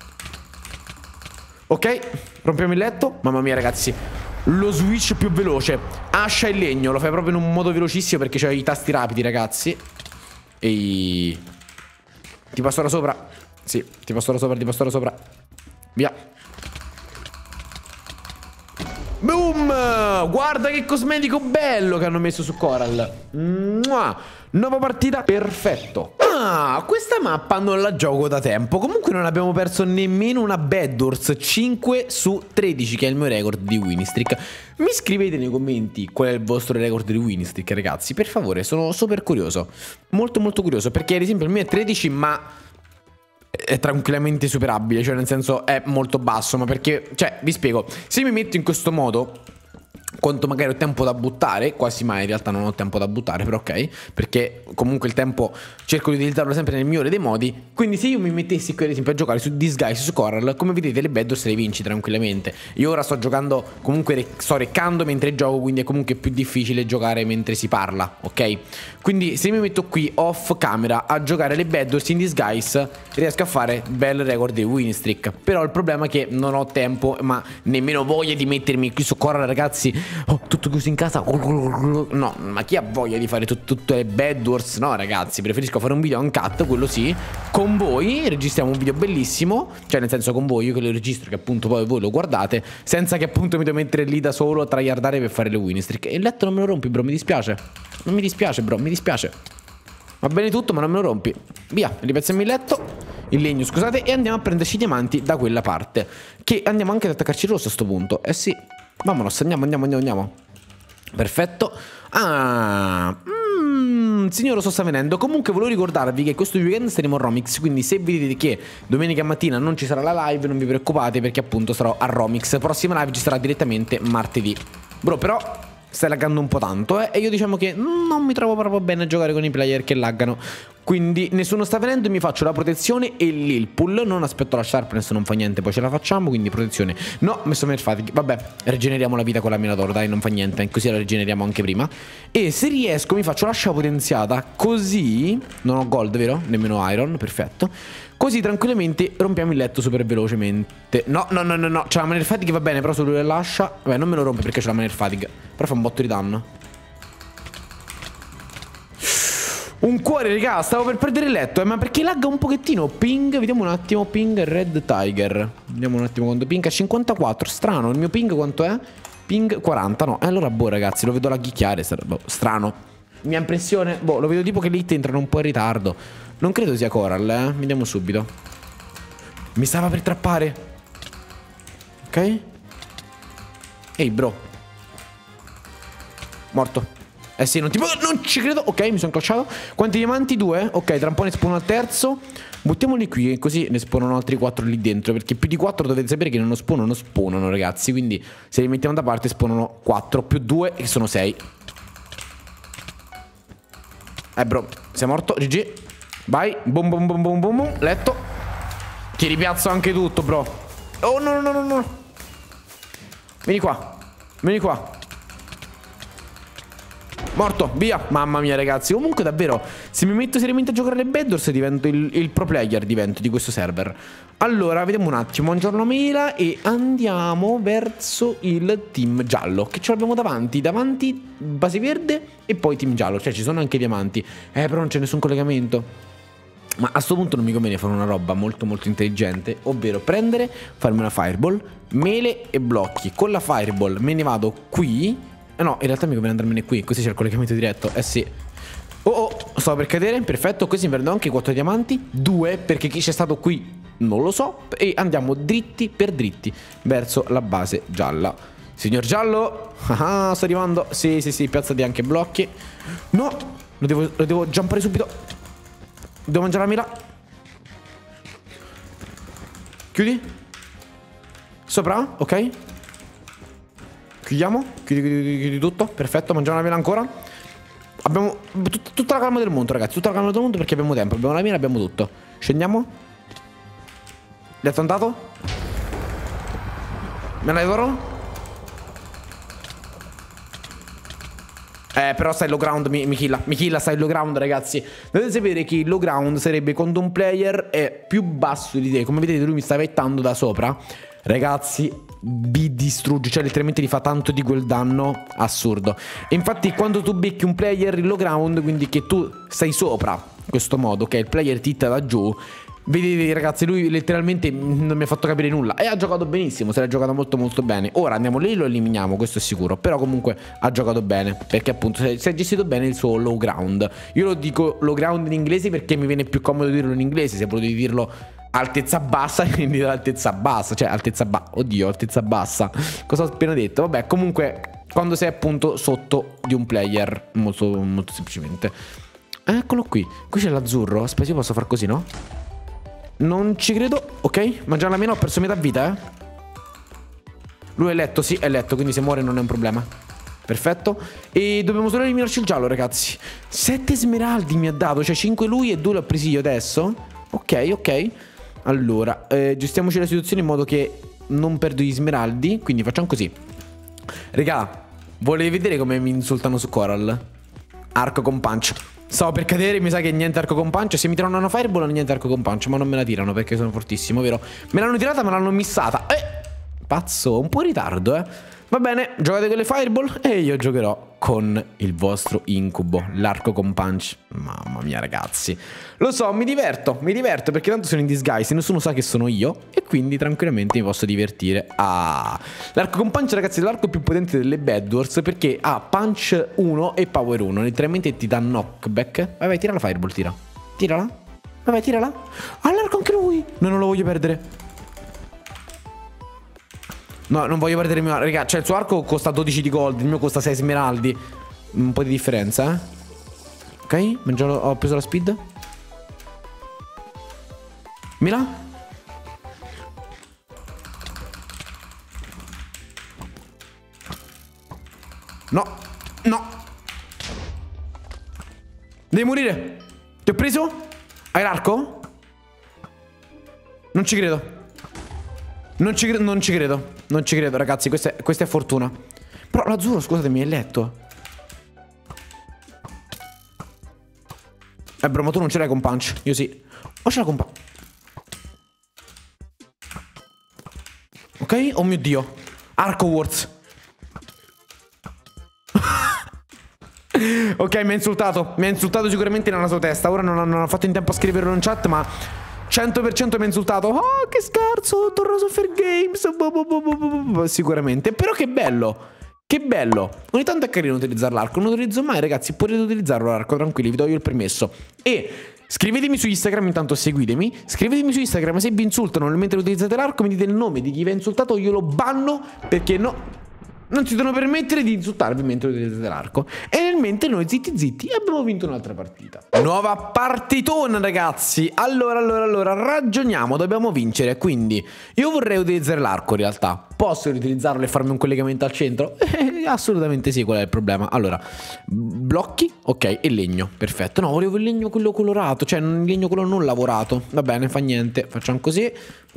Ok, rompiamo il letto, mamma mia ragazzi. Lo switch più veloce, ascia e legno, lo fai proprio in un modo velocissimo perché c'hai i tasti rapidi ragazzi. Ehi, ti passo da sopra. Sì, ti passo da sopra. Via. Boom! Guarda che cosmetico bello che hanno messo su Coral. Nuova partita, perfetto. Questa mappa non la gioco da tempo. Comunque non abbiamo perso nemmeno una Bedwars, 5 su 13, che è il mio record di winning streak. Mi scrivete nei commenti qual è il vostro record di winning streak ragazzi, per favore, sono super curioso. Molto curioso, perché ad esempio il mio è 13, ma è tranquillamente superabile, cioè nel senso è molto basso. Ma perché, cioè vi spiego, se mi metto in questo modo, quanto magari ho tempo da buttare, quasi mai in realtà non ho tempo da buttare, però ok, perché comunque il tempo cerco di utilizzarlo sempre nel migliore dei modi. Quindi se io mi mettessi qui ad esempio a giocare su Disguise, su Coral, come vedete le Bedwars le vinci tranquillamente. Io ora sto giocando, comunque sto reccando mentre gioco, quindi è comunque più difficile giocare mentre si parla, ok? Quindi se mi metto qui off camera a giocare le Bedwars in Disguise, riesco a fare bel record di winning streak. Però il problema è che non ho tempo, ma nemmeno voglia di mettermi qui su Coral ragazzi, Oh, tutto chiuso in casa. No, ma chi ha voglia di fare tutte le Bed Wars? No, ragazzi, preferisco fare un video uncut, quello sì, con voi. Registriamo un video bellissimo, cioè nel senso con voi, io che lo registro, che appunto poi voi lo guardate, senza che appunto mi devo mettere lì da solo a tryhardare per fare le win streak. E il letto non me lo rompi, bro, mi dispiace. Non mi dispiace, bro, mi dispiace. Va bene tutto, ma non me lo rompi. Via, ripezziamo il letto, il legno, scusate, e andiamo a prenderci i diamanti da quella parte. Che andiamo anche ad attaccarci il rosso a sto punto. Eh sì, vamonos, andiamo. Perfetto. Signor Rosso sta venendo. Comunque volevo ricordarvi che questo weekend saremo a Romix, quindi se vedete che domenica mattina non ci sarà la live, non vi preoccupate, perché appunto sarò a Romix. Prossima live ci sarà direttamente martedì. Bro, però stai laggando un po' tanto, e io diciamo che non mi trovo proprio bene a giocare con i player che laggano. Quindi nessuno sta venendo, mi faccio la protezione e l'heal pull. Non aspetto la sharpness, non fa niente, poi ce la facciamo. Quindi protezione. No, ho messo fatigue. Vabbè, rigeneriamo la vita con la minador, dai, non fa niente, così la rigeneriamo anche prima. E se riesco mi faccio l'ascia potenziata, così non ho gold, vero? Nemmeno iron, perfetto. Così tranquillamente rompiamo il letto super velocemente. No, c'è la manner fatigue, va bene, però solo l'ascia. Vabbè, non me lo rompe perché c'è la manner fatigue, però fa un botto di danno. Un cuore, raga, stavo per perdere il letto, ma perché lagga un pochettino? Ping, vediamo un attimo, ping Red Tiger. Vediamo un attimo quando ping, a 54, strano, il mio ping quanto è? Ping 40, no, allora boh ragazzi, lo vedo laghicchiare, strano. Mia impressione, boh, lo vedo tipo che l'hit entrano un po' in ritardo. Non credo sia Coral, vediamo subito. Mi stava per trappare. Ok. Ehi bro. Morto. Eh sì, non ci credo. Ok, mi sono clacciato. Quanti diamanti? 2. Ok, tra un po' ne spawno al terzo. Buttiamoli qui, così ne spawnano altri 4 lì dentro. Perché più di 4 dovete sapere che non spawnano, ragazzi. Quindi se li mettiamo da parte spawnano 4 più 2, che sono 6. Bro, sei morto, GG. Vai, boom. Letto. Ti ripiazzo anche tutto, bro. Oh no. Vieni qua. Morto, via. Mamma mia ragazzi, comunque davvero, se mi metto seriamente a giocare alle Bed Wars divento il pro player, divento di questo server. Allora, vediamo un attimo. Buongiorno Mela. E andiamo verso il team giallo, che ce l'abbiamo davanti base verde e poi team giallo. Cioè ci sono anche diamanti, però non c'è nessun collegamento. Ma a sto punto non mi conviene fare una roba molto intelligente, ovvero farmi una fireball, mele e blocchi. Con la fireball me ne vado qui. No, in realtà mi conviene andarmene qui, così c'è il collegamento diretto. Eh sì. Oh, stavo per cadere, perfetto. Così mi prendo anche 4 diamanti, 2 perché chi c'è stato qui non lo so. E andiamo dritti per dritti verso la base gialla. Signor giallo, sto arrivando. Sì, piazzati anche blocchi. No, lo devo jumpare subito. Devo mangiare la mela. Chiudi. Sopra, ok. Chiudi tutto. Perfetto, mangiamo la mela ancora. Abbiamo tutta la calma del mondo, ragazzi. Tutta la calma del mondo perché abbiamo tempo. Abbiamo la mela, abbiamo tutto. Scendiamo. Letto andato. Mela d'oro. Però sta il low ground mi killa sta il low ground, ragazzi. Dovete sapere che il low ground sarebbe quando un player è più basso di te. Come vedete lui mi sta vettando da sopra. Ragazzi, vi distrugge, cioè letteralmente gli fa tanto di quel danno assurdo. E infatti quando tu becchi un player in low ground, quindi che tu stai sopra in questo modo, ok, il player ti hitta da giù, vedete ragazzi, lui letteralmente non mi ha fatto capire nulla. E ha giocato benissimo, se l'ha giocato molto bene. Ora andiamo lì e lo eliminiamo, questo è sicuro. Però comunque ha giocato bene, perché appunto si è gestito bene il suo low ground. Io lo dico low ground in inglese perché mi viene più comodo dirlo in inglese. Se volevo dirlo altezza bassa, quindi altezza bassa. Cioè altezza bassa. Cosa ho appena detto? Vabbè, comunque quando sei appunto sotto di un player, molto semplicemente. Eccolo qui. Qui c'è l'azzurro. Aspetta, io posso far così, no? Non ci credo. Ok, mangiare la mela, ho perso metà vita, Lui è letto, sì, è letto, quindi se muore non è un problema. Perfetto. E dobbiamo solo eliminarci il giallo, ragazzi. 7 smeraldi mi ha dato, cioè 5 lui e 2 l'ho presi io adesso. Ok. Allora, gestiamoci la situazione in modo che non perdo gli smeraldi. Quindi facciamo così. Regà, volete vedere come mi insultano su Coral? Arco con punch. Stavo per cadere, mi sa che niente arco con punch. Se mi tirano una fireball niente arco con punch. Ma non me la tirano perché sono fortissimo, vero? Me l'hanno tirata ma l'hanno missata. Pazzo, un po' in ritardo, Va bene, giocate con le fireball e io giocherò con il vostro incubo, l'arco con punch. Mamma mia ragazzi, lo so, mi diverto perché tanto sono in disguise, nessuno sa che sono io e quindi tranquillamente mi posso divertire. L'arco con punch ragazzi è l'arco più potente delle Bed Wars perché ha punch 1 e power 1, letteralmente ti dà knockback. Vai, tira la fireball, tirala. Vabbè, tirala. Ha l'arco anche lui. No, non lo voglio perdere. No, non voglio perdere il mio arco. Raga, cioè il suo arco costa 12 di gold, il mio costa 6 smeraldi. Un po' di differenza, Ok, ho preso la speed. Mila. No. Devi morire. Ti ho preso? Hai l'arco? Non ci credo. Non ci credo, ragazzi. Questa è fortuna. Però l'azzurro, scusatemi, è letto. Bro, ma tu non ce l'hai con punch. Io sì. O ce l'hai con punch. Ok? Oh mio Dio. Arco Wars. Ok, mi ha insultato. Mi ha insultato sicuramente nella sua testa. Ora non ho fatto in tempo a scriverlo in chat, ma 100% mi ha insultato. Oh, che scherzo, torno su Fair Games. Sicuramente. Però che bello. Che bello. Ogni tanto è carino utilizzare l'arco. Non lo utilizzo mai, ragazzi. Potete utilizzarlo l'arco, tranquilli, vi do io il permesso. E scrivetemi su Instagram, intanto seguitemi. Scrivetemi su Instagram se vi insultano mentre utilizzate l'arco. Mi dite il nome di chi vi ha insultato. Io lo banno perché non si devono permettere di insultarvi mentre utilizzate l'arco. E nel mentre noi zitti abbiamo vinto un'altra partita. Nuova partitona ragazzi. Allora ragioniamo, dobbiamo vincere. Quindi io vorrei utilizzare l'arco in realtà. Posso riutilizzarlo e farmi un collegamento al centro? Assolutamente sì, qual è il problema? Allora, blocchi, ok, e legno, perfetto. No, volevo il legno quello colorato, cioè il legno quello non lavorato. Va bene, fa niente, facciamo così.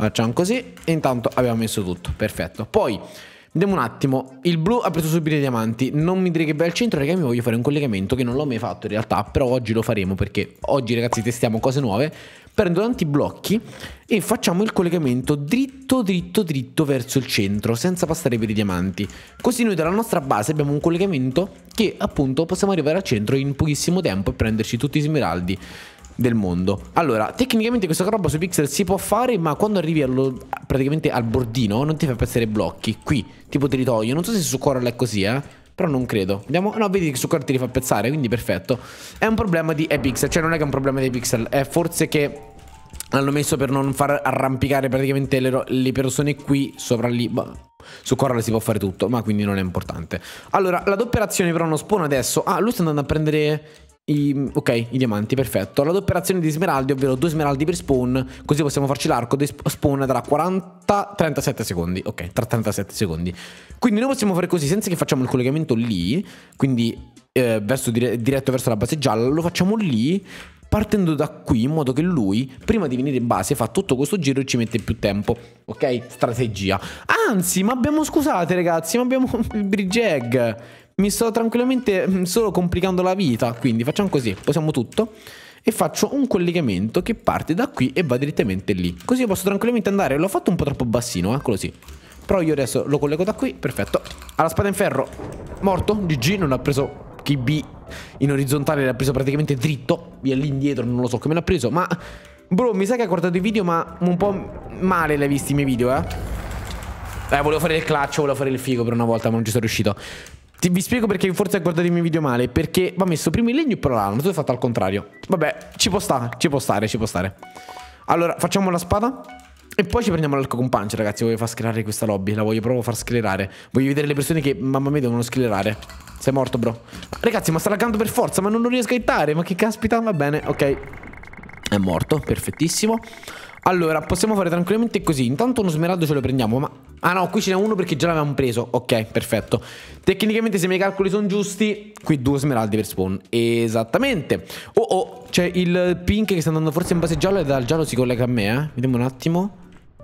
E intanto abbiamo messo tutto, perfetto. Poi vediamo un attimo, il blu ha preso subito i diamanti. Non mi dire che vai al centro, ragazzi, mi voglio fare un collegamento che non l'ho mai fatto in realtà. Però oggi lo faremo perché oggi ragazzi testiamo cose nuove. Prendo tanti blocchi e facciamo il collegamento dritto verso il centro, senza passare per i diamanti. Così noi dalla nostra base abbiamo un collegamento che appunto possiamo arrivare al centro in pochissimo tempo e prenderci tutti i smeraldi del mondo. Allora, tecnicamente questa roba su Pixel si può fare, ma quando arrivi praticamente al bordino non ti fa passare i blocchi. Qui tipo te li toglie. Non so se su Coral è così, però non credo. Vediamo. No, vedi che su Coral te li fa pezzare, quindi perfetto. È un problema di Pixel, cioè non è che è un problema dei pixel, è forse che hanno messo per non far arrampicare praticamente le persone qui sopra lì. Su Coral si può fare tutto, ma quindi non è importante. Allora, la doppia azione però non spawn adesso. Lui sta andando a prendere i diamanti, perfetto. La doppia azione di smeraldi, ovvero 2 smeraldi per spawn. Così possiamo farci l'arco di spawn tra 37 secondi. Ok, tra 37 secondi. Quindi noi possiamo fare così senza che facciamo il collegamento lì. Quindi diretto verso la base gialla. Lo facciamo lì, partendo da qui, in modo che lui, prima di venire in base, fa tutto questo giro e ci mette più tempo. Ok? Strategia. Anzi, ma abbiamo, scusate ragazzi, ma abbiamo il bridge egg. Mi sto tranquillamente solo complicando la vita. Quindi facciamo così, posiamo tutto e faccio un collegamento che parte da qui e va direttamente lì. Così io posso tranquillamente andare. L'ho fatto un po' troppo bassino, eccolo sì. Però io adesso lo collego da qui, perfetto. Alla spada in ferro, morto, GG, non ha preso KB in orizzontale, l'ha preso praticamente dritto. Via lì indietro, non lo so come l'ha preso. Ma bro, mi sa che hai guardato i video, ma un po' male l'hai visti i miei video, volevo fare il clutch, volevo fare il figo per una volta, ma non ci sono riuscito. Vi spiego perché forse hai guardato i miei video male. Perché va messo prima il legno e poi l'altro. Tu hai fatto al contrario. Vabbè, ci può stare. Allora, facciamo la spada e poi ci prendiamo l'arco con punch, ragazzi. Voglio far sclerare questa lobby. La voglio proprio far sclerare. Voglio vedere le persone che, mamma mia, devono sclerare. Sei morto, bro. Ragazzi, ma sta laggando per forza. Ma non lo riesco a hittare. Ma che caspita, va bene, ok. È morto, perfettissimo. Allora, possiamo fare tranquillamente così. Intanto uno smeraldo ce lo prendiamo, ma ah no, qui ce n'è uno perché già l'avevamo preso. Ok, perfetto. Tecnicamente, se i miei calcoli sono giusti, qui 2 smeraldi per spawn. Esattamente. Oh, c'è il pink che sta andando forse in base giallo e dal giallo si collega a me, Vediamo un attimo.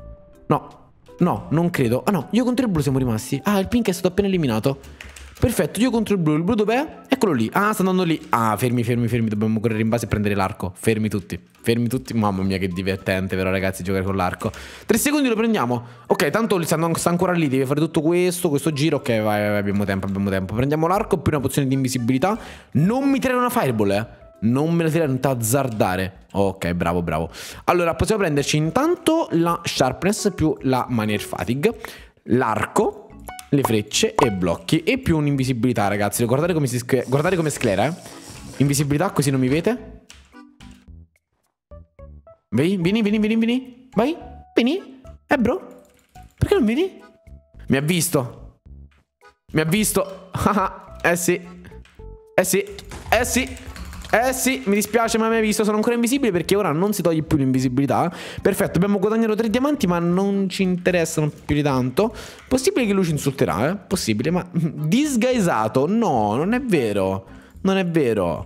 No, non credo. Ah no, io contro il blu siamo rimasti. Ah, il pink è stato appena eliminato. Perfetto, io contro il blu. Il blu dov'è? Eccolo lì. Ah, sta andando lì. Ah, fermi. Dobbiamo correre in base e prendere l'arco. Fermi tutti. Mamma mia, che divertente, però, ragazzi, giocare con l'arco. 3 secondi lo prendiamo. Ok, tanto sta ancora lì. Deve fare tutto questo giro. Ok, vai, abbiamo tempo. Prendiamo l'arco, più una pozione di invisibilità. Non mi tirare una fireball, Non me la tirare, non t'azzardare. Ok, bravo. Allora, possiamo prenderci intanto la sharpness più la manier fatigue, l'arco, le frecce e blocchi e più un'invisibilità, ragazzi. Guardate come sclera, Invisibilità, così non mi vede. Vieni. Vai, vieni. Bro, perché non vieni? Mi ha visto. Sì, mi dispiace, ma mi hai visto. Sono ancora invisibile perché ora non si toglie più l'invisibilità. Perfetto, abbiamo guadagnato 3 diamanti, ma non ci interessano più di tanto. Possibile che lui ci insulterà, Possibile, ma disguisato? No, non è vero. Non è vero.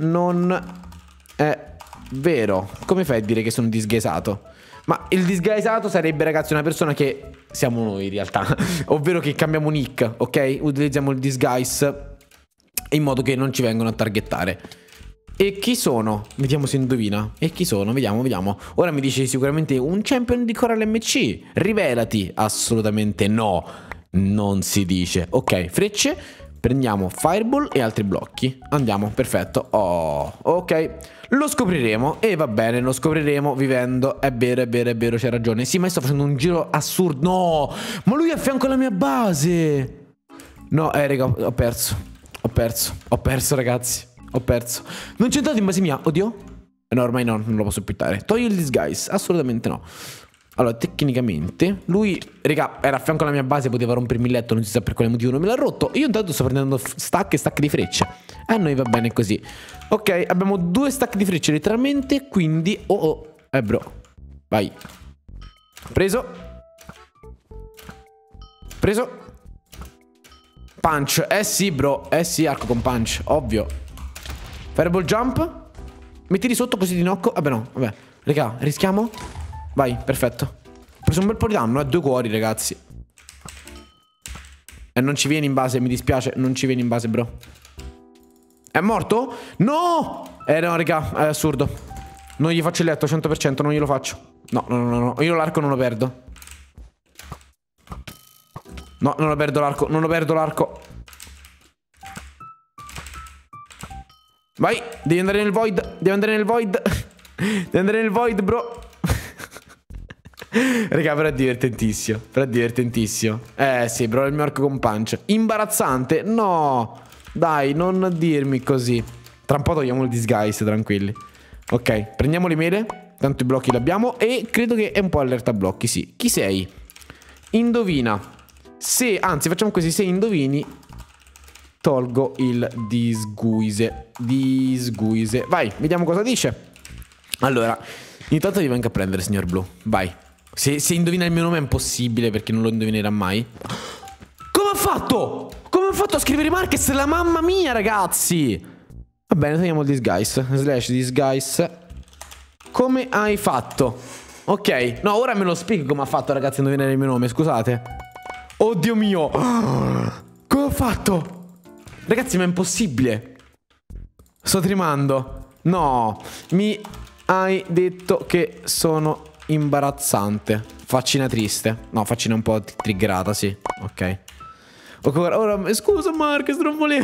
Come fai a dire che sono disguisato? Ma il disguisato sarebbe, ragazzi, una persona che siamo noi in realtà. Ovvero che cambiamo nick, ok? Utilizziamo il disguise in modo che non ci vengano a targettare. E chi sono? Vediamo se indovina. E chi sono? Vediamo. Ora mi dici sicuramente un champion di Coral MC. Rivelati. Assolutamente no. Non si dice. Ok, frecce. Prendiamo fireball e altri blocchi. Andiamo, perfetto. Oh, ok. Lo scopriremo. E va bene, lo scopriremo vivendo. È vero, c'hai ragione. Sì, ma io sto facendo un giro assurdo. No, ma lui è a fianco alla mia base. No, raga, ho perso, ragazzi. Non c'è entrato in base mia. Oddio. No, ormai no, non lo posso pittare. Togli il disguise. Assolutamente no. Allora, tecnicamente lui, raga, era a fianco alla mia base. Poteva rompermi il letto. Non si sa per quale motivo non me l'ha rotto. Io intanto sto prendendo stack e stack di frecce. A noi va bene così. Ok, abbiamo 2 stack di frecce letteralmente. Quindi, bro, vai. Preso. Punch. Sì, bro. Sì, arco con punch. Ovvio. Fireball jump. Mettili sotto così di nocco. Vabbè. Raga, rischiamo? Vai, perfetto. Ho preso un bel po' di danno, 2 cuori, ragazzi. E non ci vieni in base, mi dispiace. Non ci vieni in base, bro. È morto? No! No, raga, è assurdo. Non gli faccio il letto, 100%, non glielo faccio. No. Io l'arco non lo perdo. No, non lo perdo l'arco. Vai, devi andare nel void. Devi andare nel void, bro. Raga, però è divertentissimo. Sì, bro, il mio arco con punch. Imbarazzante? No. Dai, non dirmi così. Tra un po' togliamo il disguise, tranquilli. Ok, prendiamo le mele. Tanto i blocchi li abbiamo. E credo che è un po' allerta blocchi, sì. Chi sei? Indovina. Anzi, facciamo così. Se indovini, tolgo il disguise. Vai, vediamo cosa dice. Allora, intanto ti vengo a prendere, signor Blu. Vai. Se indovina il mio nome è impossibile, perché non lo indovinerà mai. Come ha fatto? Come ha fatto a scrivere Marquez? La mamma mia, ragazzi. Va bene, togliamo il disguise. /disguise. Come hai fatto? Ok. No, ora me lo spiego come ha fatto, ragazzi, a indovinare il mio nome. Scusate. Oddio mio. Come ho fatto? Ragazzi, ma è impossibile. Sto tremando. No. Mi hai detto che sono imbarazzante. Faccina triste. No, faccina un po' triggerata, sì. Ok. Ora, scusa Marquez, non volevo.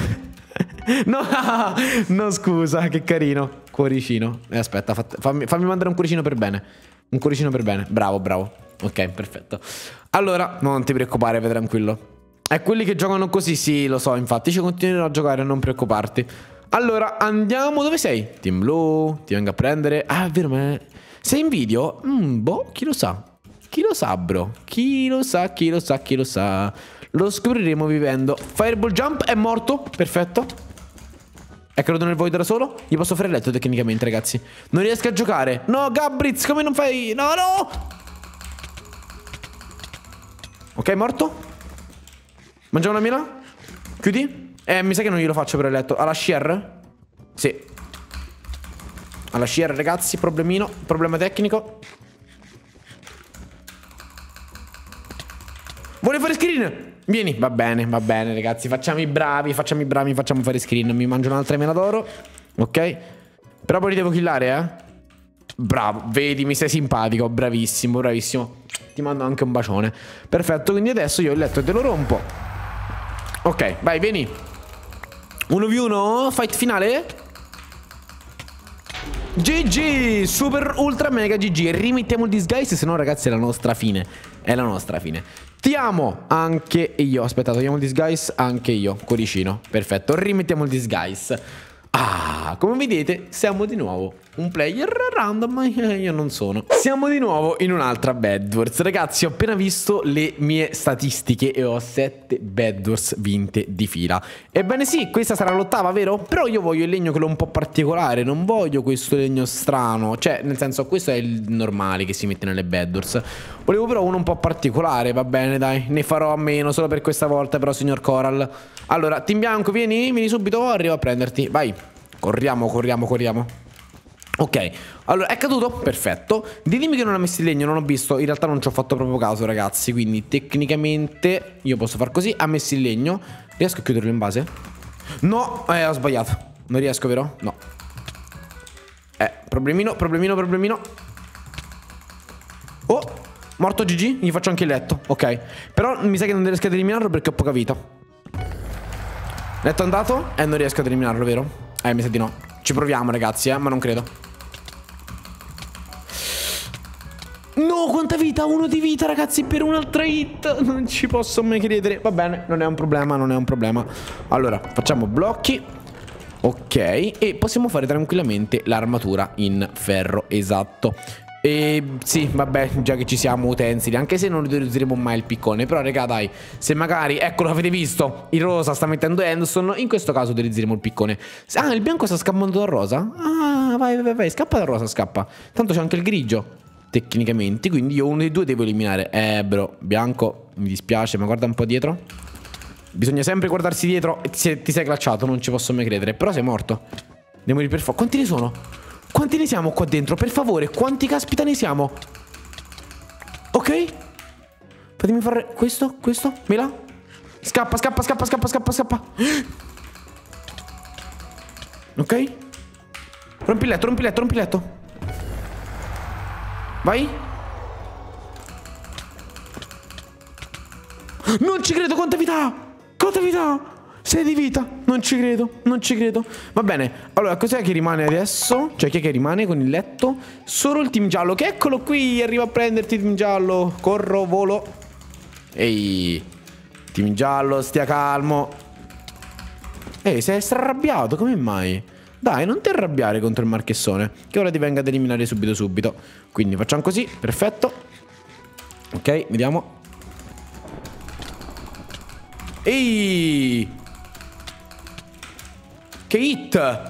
No, scusa, che carino. Cuoricino. Aspetta, fammi mandare un cuoricino per bene. Bravo. Ok, perfetto. Allora, non ti preoccupare, vai tranquillo. E quelli che giocano così, sì, lo so, infatti ci continuerò a giocare, non preoccuparti. Allora, andiamo, dove sei? Team Blue, ti vengo a prendere. Ah, è vero, ma sei in video? Boh, chi lo sa? Chi lo sa, bro? Chi lo sa? Lo scopriremo vivendo. Fireball jump, è morto, perfetto. È caduto nel void da solo? Gli posso fare il letto tecnicamente, ragazzi. Non riesco a giocare. No, Gabriz, come non fai? No. Ok, morto. Mangiamo una mela. Chiudi. Mi sa che non glielo faccio per il letto. Alla shear? Sì. Alla shear, ragazzi, problemino. Problema tecnico. Vuole fare screen. Vieni, va bene, ragazzi. Facciamo i bravi, facciamo fare screen. Mi mangio un'altra mela d'oro. Ok. Però poi li devo killare, eh. Bravo, vedi, mi sei simpatico. Bravissimo, bravissimo. Ti mando anche un bacione. Perfetto, quindi adesso io il letto te lo rompo. Ok, vai, vieni. 1v1, fight finale. GG, super ultra mega GG. Rimettiamo il disguise, se no ragazzi è la nostra fine. È la nostra fine. Ti amo anche io. Aspetta, togliamo il disguise anche io. Cuoricino, perfetto, rimettiamo il disguise. Ah, come vedete siamo di nuovo un player random, ma io non sono. Siamo di nuovo in un'altra Bedwars. Ragazzi, ho appena visto le mie statistiche e ho 7 Bedwars vinte di fila. Ebbene sì, questa sarà l'ottava, vero? Però io voglio il legno quello un po' particolare. Non voglio questo legno strano. Cioè, nel senso, questo è il normale che si mette nelle Bedwars. Volevo però uno un po' particolare, va bene, dai. Ne farò a meno solo per questa volta, però, signor Coral. Allora, team bianco, vieni subito, arrivo a prenderti. Vai. Corriamo. Ok, allora è caduto, perfetto. Ditemi che non ha messo il legno, non ho visto. In realtà non ci ho fatto proprio caso, ragazzi. Quindi tecnicamente io posso far così. Ha messo il legno. Riesco a chiuderlo in base? No, ho sbagliato. Non riesco, vero? No. Problemino. Oh, morto GG. Gli faccio anche il letto, ok. Però mi sa che non riesco ad eliminarlo perché ho poca vita. Letto andato? Non riesco ad eliminarlo, vero? Mi sa di no. Ci proviamo, ragazzi, ma non credo. No, quanta vita? 1 di vita, ragazzi, per un'altra hit. Non ci posso mai credere. Va bene, non è un problema. Allora, facciamo blocchi. Ok, e possiamo fare tranquillamente l'armatura in ferro, esatto. E sì, vabbè, già che ci siamo utensili. Anche se non utilizzeremo mai il piccone. Però, raga, dai, se magari, eccolo, avete visto, il rosa sta mettendo Anderson. In questo caso utilizzeremo il piccone. Ah, il bianco sta scappando dal rosa? Ah, vai, scappa dal rosa, scappa. Tanto c'è anche il grigio, tecnicamente, quindi io uno dei due devo eliminare. Bro, bianco, mi dispiace, ma guarda un po' dietro. Bisogna sempre guardarsi dietro. Ti sei glacciato, non ci posso mai credere. Però sei morto. Andiamo di per forza. Quanti ne sono? Quanti ne siamo qua dentro? Per favore, quanti caspita ne siamo? Ok. Fatemi fare questo. Mela. Scappa. Ok. Rompi il letto. Vai. Non ci credo, quanta vita? 6 di vita. Non ci credo. Va bene. Allora, cos'è che rimane adesso? Cioè, chi è che rimane con il letto? Solo il team giallo. Che eccolo qui. Arriva a prenderti, team giallo. Corro, volo. Ehi, team giallo, stia calmo. Sei arrabbiato. Come mai? Dai, non ti arrabbiare contro il marchessone, che ora ti venga ad eliminare subito. Quindi facciamo così. Perfetto. Ok, vediamo. Ehi, che hit.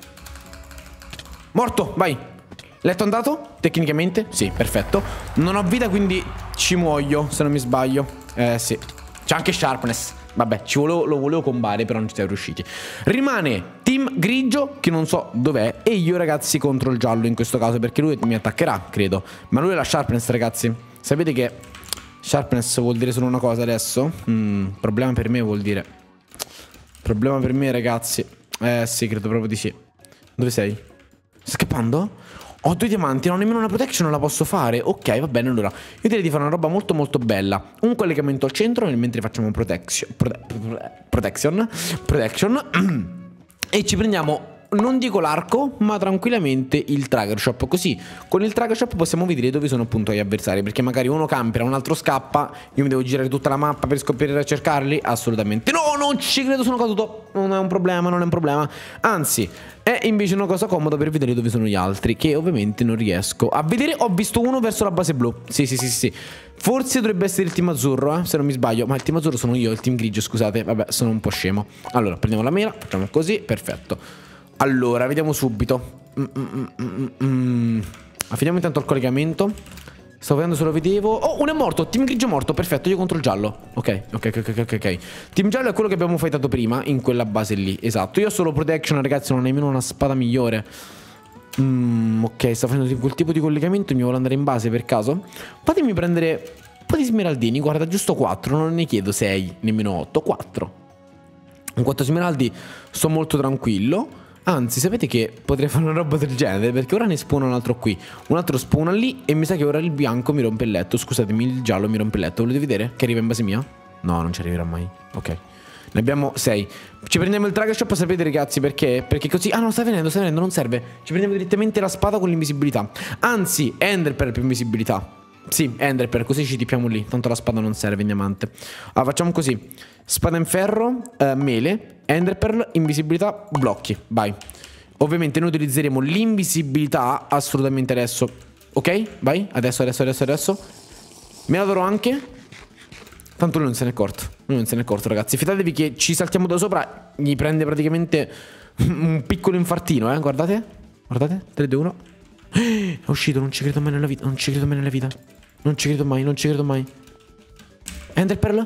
Morto, vai. Letto andato? Tecnicamente? Sì, perfetto. Non ho vita, quindi ci muoio, se non mi sbaglio. Sì. C'è anche sharpness. Vabbè, lo volevo combare, però non ci siamo riusciti. Rimane team grigio, che non so dov'è, e io, ragazzi, contro il giallo in questo caso, perché lui mi attaccherà, credo. Ma lui è la sharpness, ragazzi. Sapete che sharpness vuol dire solo una cosa adesso? Problema per me vuol dire. Problema per me, ragazzi. Sì, credo proprio di sì. Dove sei? Stai scappando? Ho 2 diamanti, non ho nemmeno una protection, non la posso fare. Ok, va bene, allora io direi di fare una roba molto bella. Un collegamento al centro mentre facciamo protection. E ci prendiamo, non dico l'arco, ma tranquillamente il trigger shop. Così con il trigger shop possiamo vedere dove sono appunto gli avversari, perché magari uno campera, un altro scappa. Io mi devo girare tutta la mappa per scoprire e cercarli? Assolutamente no, non ci credo, sono caduto. Non è un problema. Anzi, è invece una cosa comoda per vedere dove sono gli altri, che ovviamente non riesco a vedere. Ho visto uno verso la base blu. Sì. Forse dovrebbe essere il team azzurro, se non mi sbaglio. Ma il team azzurro sono io, il team grigio, scusate. Vabbè, sono un po' scemo. Allora, prendiamo la mela, facciamo così, perfetto. Allora, vediamo subito. Affiniamo intanto il collegamento. Stavo vedendo se lo vedevo. Oh, uno è morto, team grigio morto, perfetto, io contro il giallo. Ok. Team giallo è quello che abbiamo fightato prima, in quella base lì, esatto. Io ho solo protection, ragazzi, non ho nemmeno una spada migliore. Ok, sto facendo quel tipo di collegamento. Mi vuole andare in base per caso? Fatemi prendere po' di smeraldini, guarda, giusto 4, non ne chiedo 6, nemmeno 8, 4. Con 4 smeraldi sto molto tranquillo. Anzi, sapete che potrei fare una roba del genere, perché ora ne spawna un altro qui, un altro spawna lì, e mi sa che ora il bianco mi rompe il letto. Scusatemi, il giallo mi rompe il letto. Volete vedere che arriva in base mia? No, non ci arriverà mai. Ok, ne abbiamo 6. Ci prendiamo il Dragon Shop, sapete ragazzi perché? Perché così... Ah no, sta venendo, non serve. Ci prendiamo direttamente la spada con l'invisibilità. Anzi, Ender per più invisibilità. Sì, Ender per, così ci tipiamo lì. Tanto la spada non serve in diamante. Allora, facciamo così. Spada in ferro, mele, Ender Pearl, invisibilità, blocchi. Vai. Ovviamente noi utilizzeremo l'invisibilità assolutamente adesso. Ok? Vai. Adesso. Me la darò anche. Tanto lui non se n'è accorto. Lui non se n'è accorto, ragazzi. Fidatevi che ci saltiamo da sopra. Gli prende praticamente un piccolo infartino, Guardate. Guardate. 3, 2, 1. È uscito, non ci credo mai nella vita. Non ci credo mai nella vita. Non ci credo mai, non ci credo mai. Ender Pearl?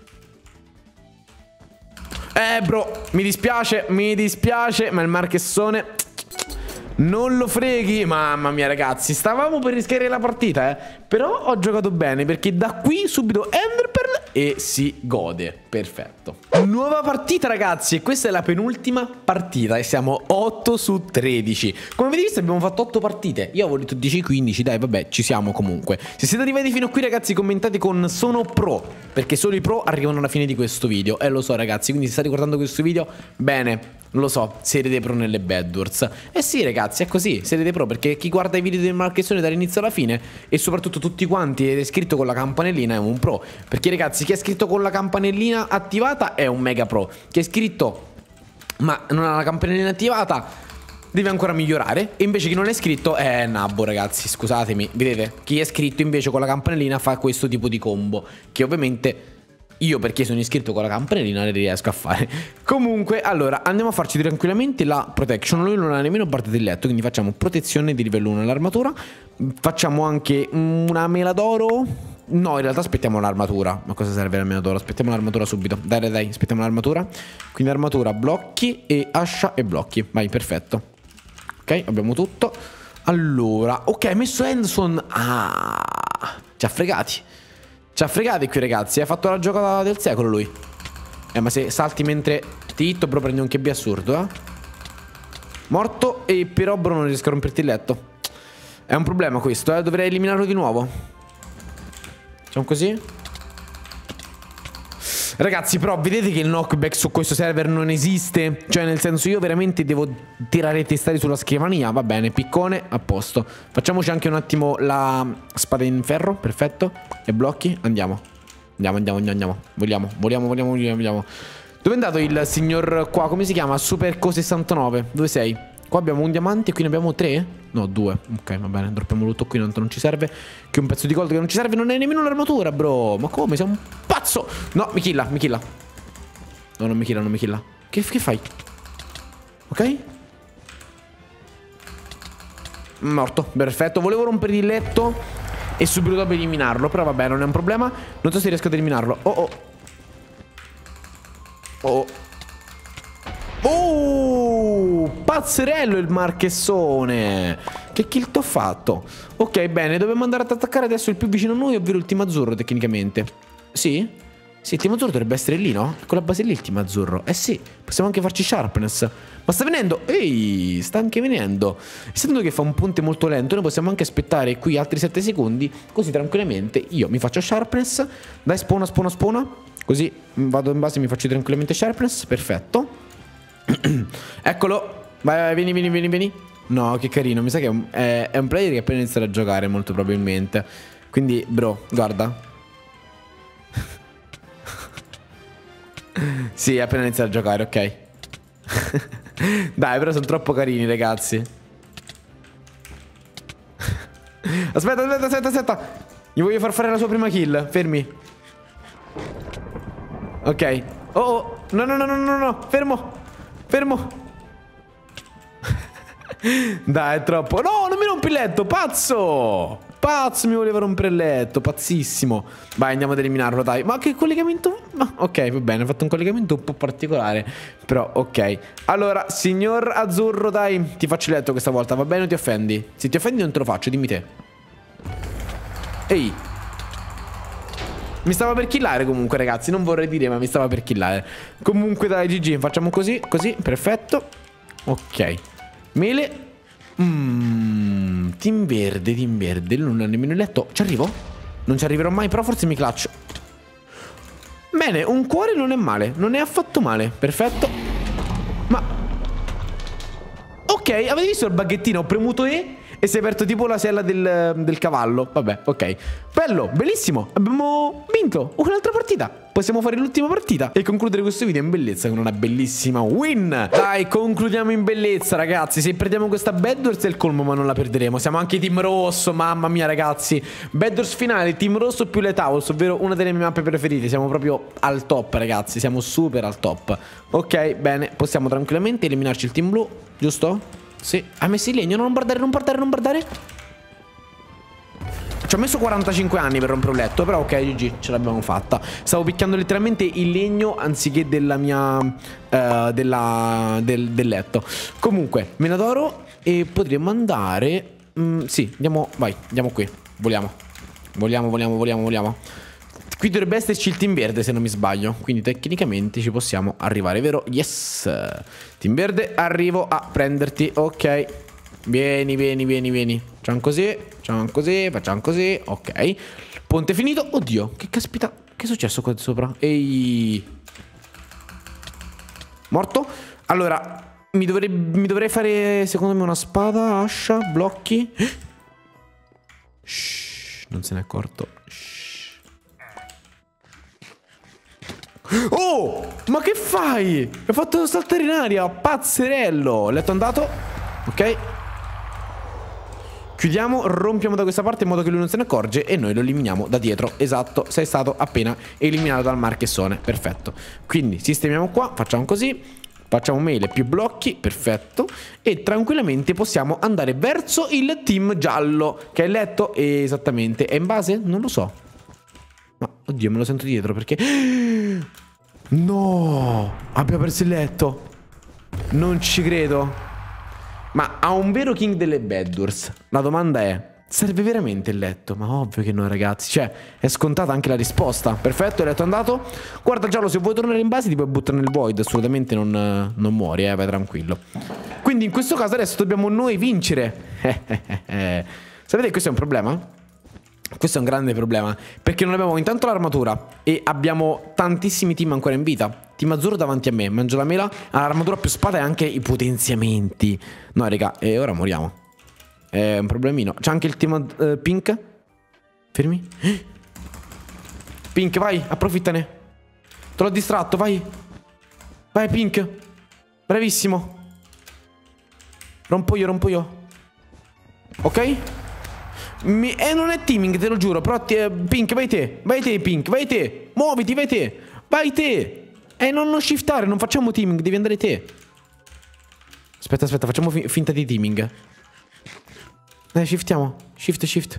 Bro, mi dispiace, ma il marchessone non lo freghi. Mamma mia ragazzi, stavamo per rischiare la partita, però ho giocato bene, perché da qui subito Ender Pearl e si gode. Perfetto. Nuova partita ragazzi, e questa è la penultima partita e siamo 8 su 13. Come avete visto abbiamo fatto 8 partite. Io avevo detto 10-15, dai vabbè, ci siamo comunque. Se siete arrivati fino a qui ragazzi, commentate con sono pro, perché solo i pro arrivano alla fine di questo video. E lo so ragazzi, quindi se state guardando questo video, bene, lo so, siete dei pro nelle Bedwars. Eh sì ragazzi, è così, siete dei pro, perché chi guarda i video del marchessone dall'inizio alla fine, e soprattutto tutti quanti, ed è iscritto con la campanellina, è un pro. Perché ragazzi, chi è iscritto con la campanellina attivata è un mega pro. Chi è iscritto ma non ha la campanellina attivata deve ancora migliorare. E invece chi non è iscritto è nabbo ragazzi, scusatemi. Vedete, chi è iscritto invece con la campanellina fa questo tipo di combo, che ovviamente io, perché sono iscritto con la campanellina, le riesco a fare. Comunque, allora, andiamo a farci tranquillamente la protection. Lui non ha nemmeno parte del letto, quindi facciamo protezione di livello 1 all'armatura. Facciamo anche una mela d'oro. No, in realtà aspettiamo l'armatura. Ma cosa serve la mela d'oro? Aspettiamo l'armatura subito. Dai, aspettiamo l'armatura. Quindi armatura, blocchi e ascia e blocchi. Vai, perfetto. Ok, abbiamo tutto. Allora, ok, messo Anderson. Ah, ci ha fregati. Ci ha fregati qui ragazzi, ha fatto la giocata del secolo lui. Ma se salti mentre ti hitto, bro, prendi un KB assurdo, Morto, e però bro non riesco a romperti il letto. È un problema questo, dovrei eliminarlo di nuovo. Facciamo così. Ragazzi, però vedete che il knockback su questo server non esiste. Cioè nel senso, io veramente devo tirare i testari sulla scrivania. Va bene, piccone, a posto. Facciamoci anche un attimo la spada in ferro, perfetto. E blocchi, andiamo. Andiamo. Vogliamo. Dove è andato il signor qua, come si chiama? Superco 69. Dove sei? Qua abbiamo un diamante e qui ne abbiamo 3? No, 2. Ok, va bene, droppiamo tutto qui, tanto non ci serve. Che un pezzo di gold che non ci serve, non è nemmeno l'armatura, bro. Ma come? Sei un pazzo. No, mi killa. No, non mi killa. Che fai? Ok. Morto, perfetto. Volevo rompere il letto e subito dopo eliminarlo, però vabbè, non è un problema. Non so se riesco ad eliminarlo. Oh, pazzerello il marchessone. Che kill t'ho fatto? Ok, bene, dobbiamo andare ad attaccare adesso il più vicino a noi, ovvero il team azzurro tecnicamente. Sì? Sì, il team azzurro dovrebbe essere lì, no? Con la base lì il team azzurro. Eh sì, possiamo anche farci sharpness. Ma sta venendo. Ehi, sta anche venendo. Essendo che fa un ponte molto lento, noi possiamo anche aspettare qui altri 7 secondi. Così tranquillamente io mi faccio sharpness. Dai, spawna. Così vado in base e mi faccio tranquillamente sharpness. Perfetto. Eccolo. Vai, vieni. No, che carino. Mi sa che è un player che appena inizierà a giocare, molto probabilmente. Quindi, bro, guarda. Sì, appena inizierà a giocare, ok. Dai, però sono troppo carini, ragazzi. Aspetta. Gli voglio far fare la sua prima kill. Fermi. Ok. Oh. No. Fermo. Dai, è troppo. No, non mi rompi il letto, pazzo. Mi voleva rompere il letto, pazzissimo. Vai, andiamo ad eliminarlo, dai. Ma che collegamento? Ok, va bene, ho fatto un collegamento un po' particolare. Però, ok. Allora, signor azzurro, dai, ti faccio il letto questa volta, va bene o ti offendi? Se ti offendi non te lo faccio, dimmi te. Ehi. Mi stava per killare comunque, ragazzi. Non vorrei dire, ma mi stava per killare. Comunque dai, GG. Facciamo così, così, perfetto. Ok. Mele. Team verde. Non ha nemmeno letto. Ci arrivo? Non ci arriverò mai, però forse mi clutch. Bene, un cuore non è male. Non è affatto male. Perfetto. Ma... Ok, avete visto il baghettino? Ho premuto E e si è aperto tipo la sella del cavallo. Vabbè, ok. Bello, bellissimo. Abbiamo vinto un'altra partita. Possiamo fare l'ultima partita e concludere questo video in bellezza con una bellissima win. Dai, concludiamo in bellezza, ragazzi. Se perdiamo questa Bed Wars è il colmo, ma non la perderemo. Siamo anche team rosso, mamma mia, ragazzi. Bed Wars finale, team rosso più le Towers, ovvero una delle mie mappe preferite. Siamo proprio al top, ragazzi. Siamo super al top. Ok, bene, possiamo tranquillamente eliminarci il team blu, giusto? Sì, ha messo il legno, non bombardare. Ci ho messo 45 anni per rompere un letto, però ok, GG, ce l'abbiamo fatta. Stavo picchiando letteralmente il legno anziché della mia... del letto. Comunque, me ne adoro e potremmo andare... sì, andiamo, vai, andiamo qui. Voliamo. Qui dovrebbe esserci il team verde se non mi sbaglio. Quindi tecnicamente ci possiamo arrivare, vero? Yes. Team verde, arrivo a prenderti. Ok. Vieni. Facciamo così. Ok. Ponte finito. Oddio, che caspita. Che è successo qua sopra? Ehi. Morto. Allora, mi dovrei fare secondo me una spada, ascia, blocchi. Shh, non se n'è accorto. Oh, ma che fai? Mi ha fatto saltare in aria, pazzerello. Letto andato. Ok. Chiudiamo, rompiamo da questa parte in modo che lui non se ne accorge e noi lo eliminiamo da dietro. Esatto, sei stato appena eliminato dal marchessone. Perfetto. Quindi sistemiamo qua, facciamo così. Facciamo mele più blocchi, perfetto. E tranquillamente possiamo andare verso il team giallo, che è letto esattamente. È in base? Non lo so. Ma oddio, me lo sento dietro perché... No! Abbiamo perso il letto. Non ci credo. Ma a un vero king delle Bed Wars la domanda è: serve veramente il letto? Ma ovvio che no, ragazzi. Cioè, è scontata anche la risposta. Perfetto, il letto è andato. Guarda giallo, se vuoi tornare in base ti puoi buttare nel void. Assolutamente non muori, vai tranquillo. Quindi in questo caso adesso dobbiamo noi vincere. Sapete che questo è un problema? Questo è un grande problema, perché non abbiamo intanto l'armatura e abbiamo tantissimi team ancora in vita. Team azzurro davanti a me, mangio la mela, ha l'armatura più spada e anche i potenziamenti. No, raga, e ora moriamo. È un problemino. C'è anche il team pink. Fermi. Pink, vai, approfittane. Te l'ho distratto, vai. Vai, Pink. Bravissimo. Rompo io. Ok? Non è teaming, te lo giuro. Però Pink, vai te, Pink, vai te. Muoviti, vai te. Non shiftare, non facciamo teaming, devi andare te. Aspetta, facciamo finta di teaming. Shiftiamo. Shift.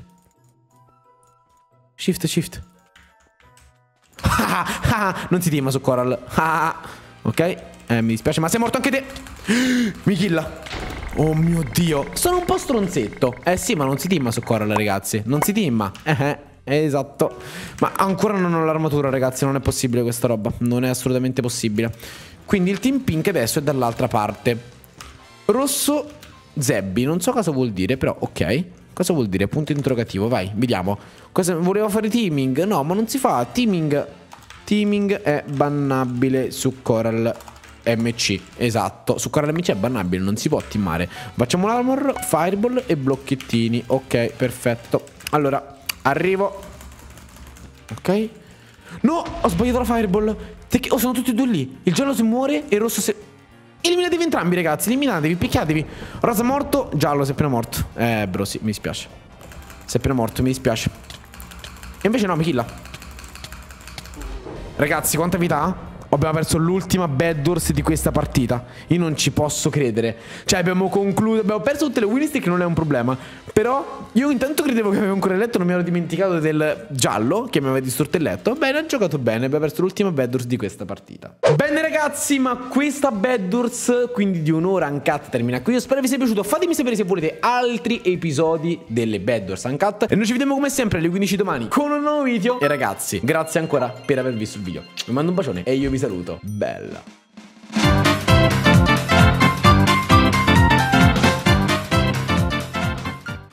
Non si teama su Coral. Ok, mi dispiace, ma sei morto anche te. Mi killa. Oh mio Dio, sono un po' stronzetto. Sì, ma non si teama su Coral, ragazzi. Non si teama. Esatto. Ma ancora non ho l'armatura, ragazzi. Non è possibile questa roba. Non è assolutamente possibile. Quindi il team pink adesso è dall'altra parte. Rosso Zebbi. Non so cosa vuol dire, però ok. Cosa vuol dire? Punto interrogativo. Vai, vediamo. Volevo fare teaming? No, ma non si fa. Teaming è bannabile su Coral MC. Esatto, su Coral MC è bannabile, non si può teamare. Facciamo l'armor, fireball e blocchettini. Ok, perfetto. Allora, arrivo. Ok. No, ho sbagliato la fireball. Oh, sono tutti e due lì. Il giallo si muore e il rosso si... Eliminatevi entrambi, ragazzi, eliminatevi, picchiatevi. Rosa morto, giallo si è appena morto. Bro, sì, mi dispiace. Si è appena morto, mi dispiace. E invece no, mi killa. Ragazzi, quanta vita ha? Abbiamo perso l'ultima Bad Wars di questa partita. Io non ci posso credere. Cioè abbiamo concluso, abbiamo perso tutte le win streak, non è un problema. Però io intanto credevo che avevo ancora il letto, non mi ero dimenticato del giallo che mi aveva distrutto il letto. Bene, ha giocato bene, abbiamo perso l'ultima Bad Wars di questa partita. Bene ragazzi, ma questa Bad Wars, quindi di un'ora uncut, termina qui. Io spero vi sia piaciuto. Fatemi sapere se volete altri episodi delle Bad Wars uncut. E noi ci vediamo come sempre alle 15 domani con un nuovo video. E ragazzi, grazie ancora per aver visto il video. Vi mando un bacione e io vi saluto. Bella.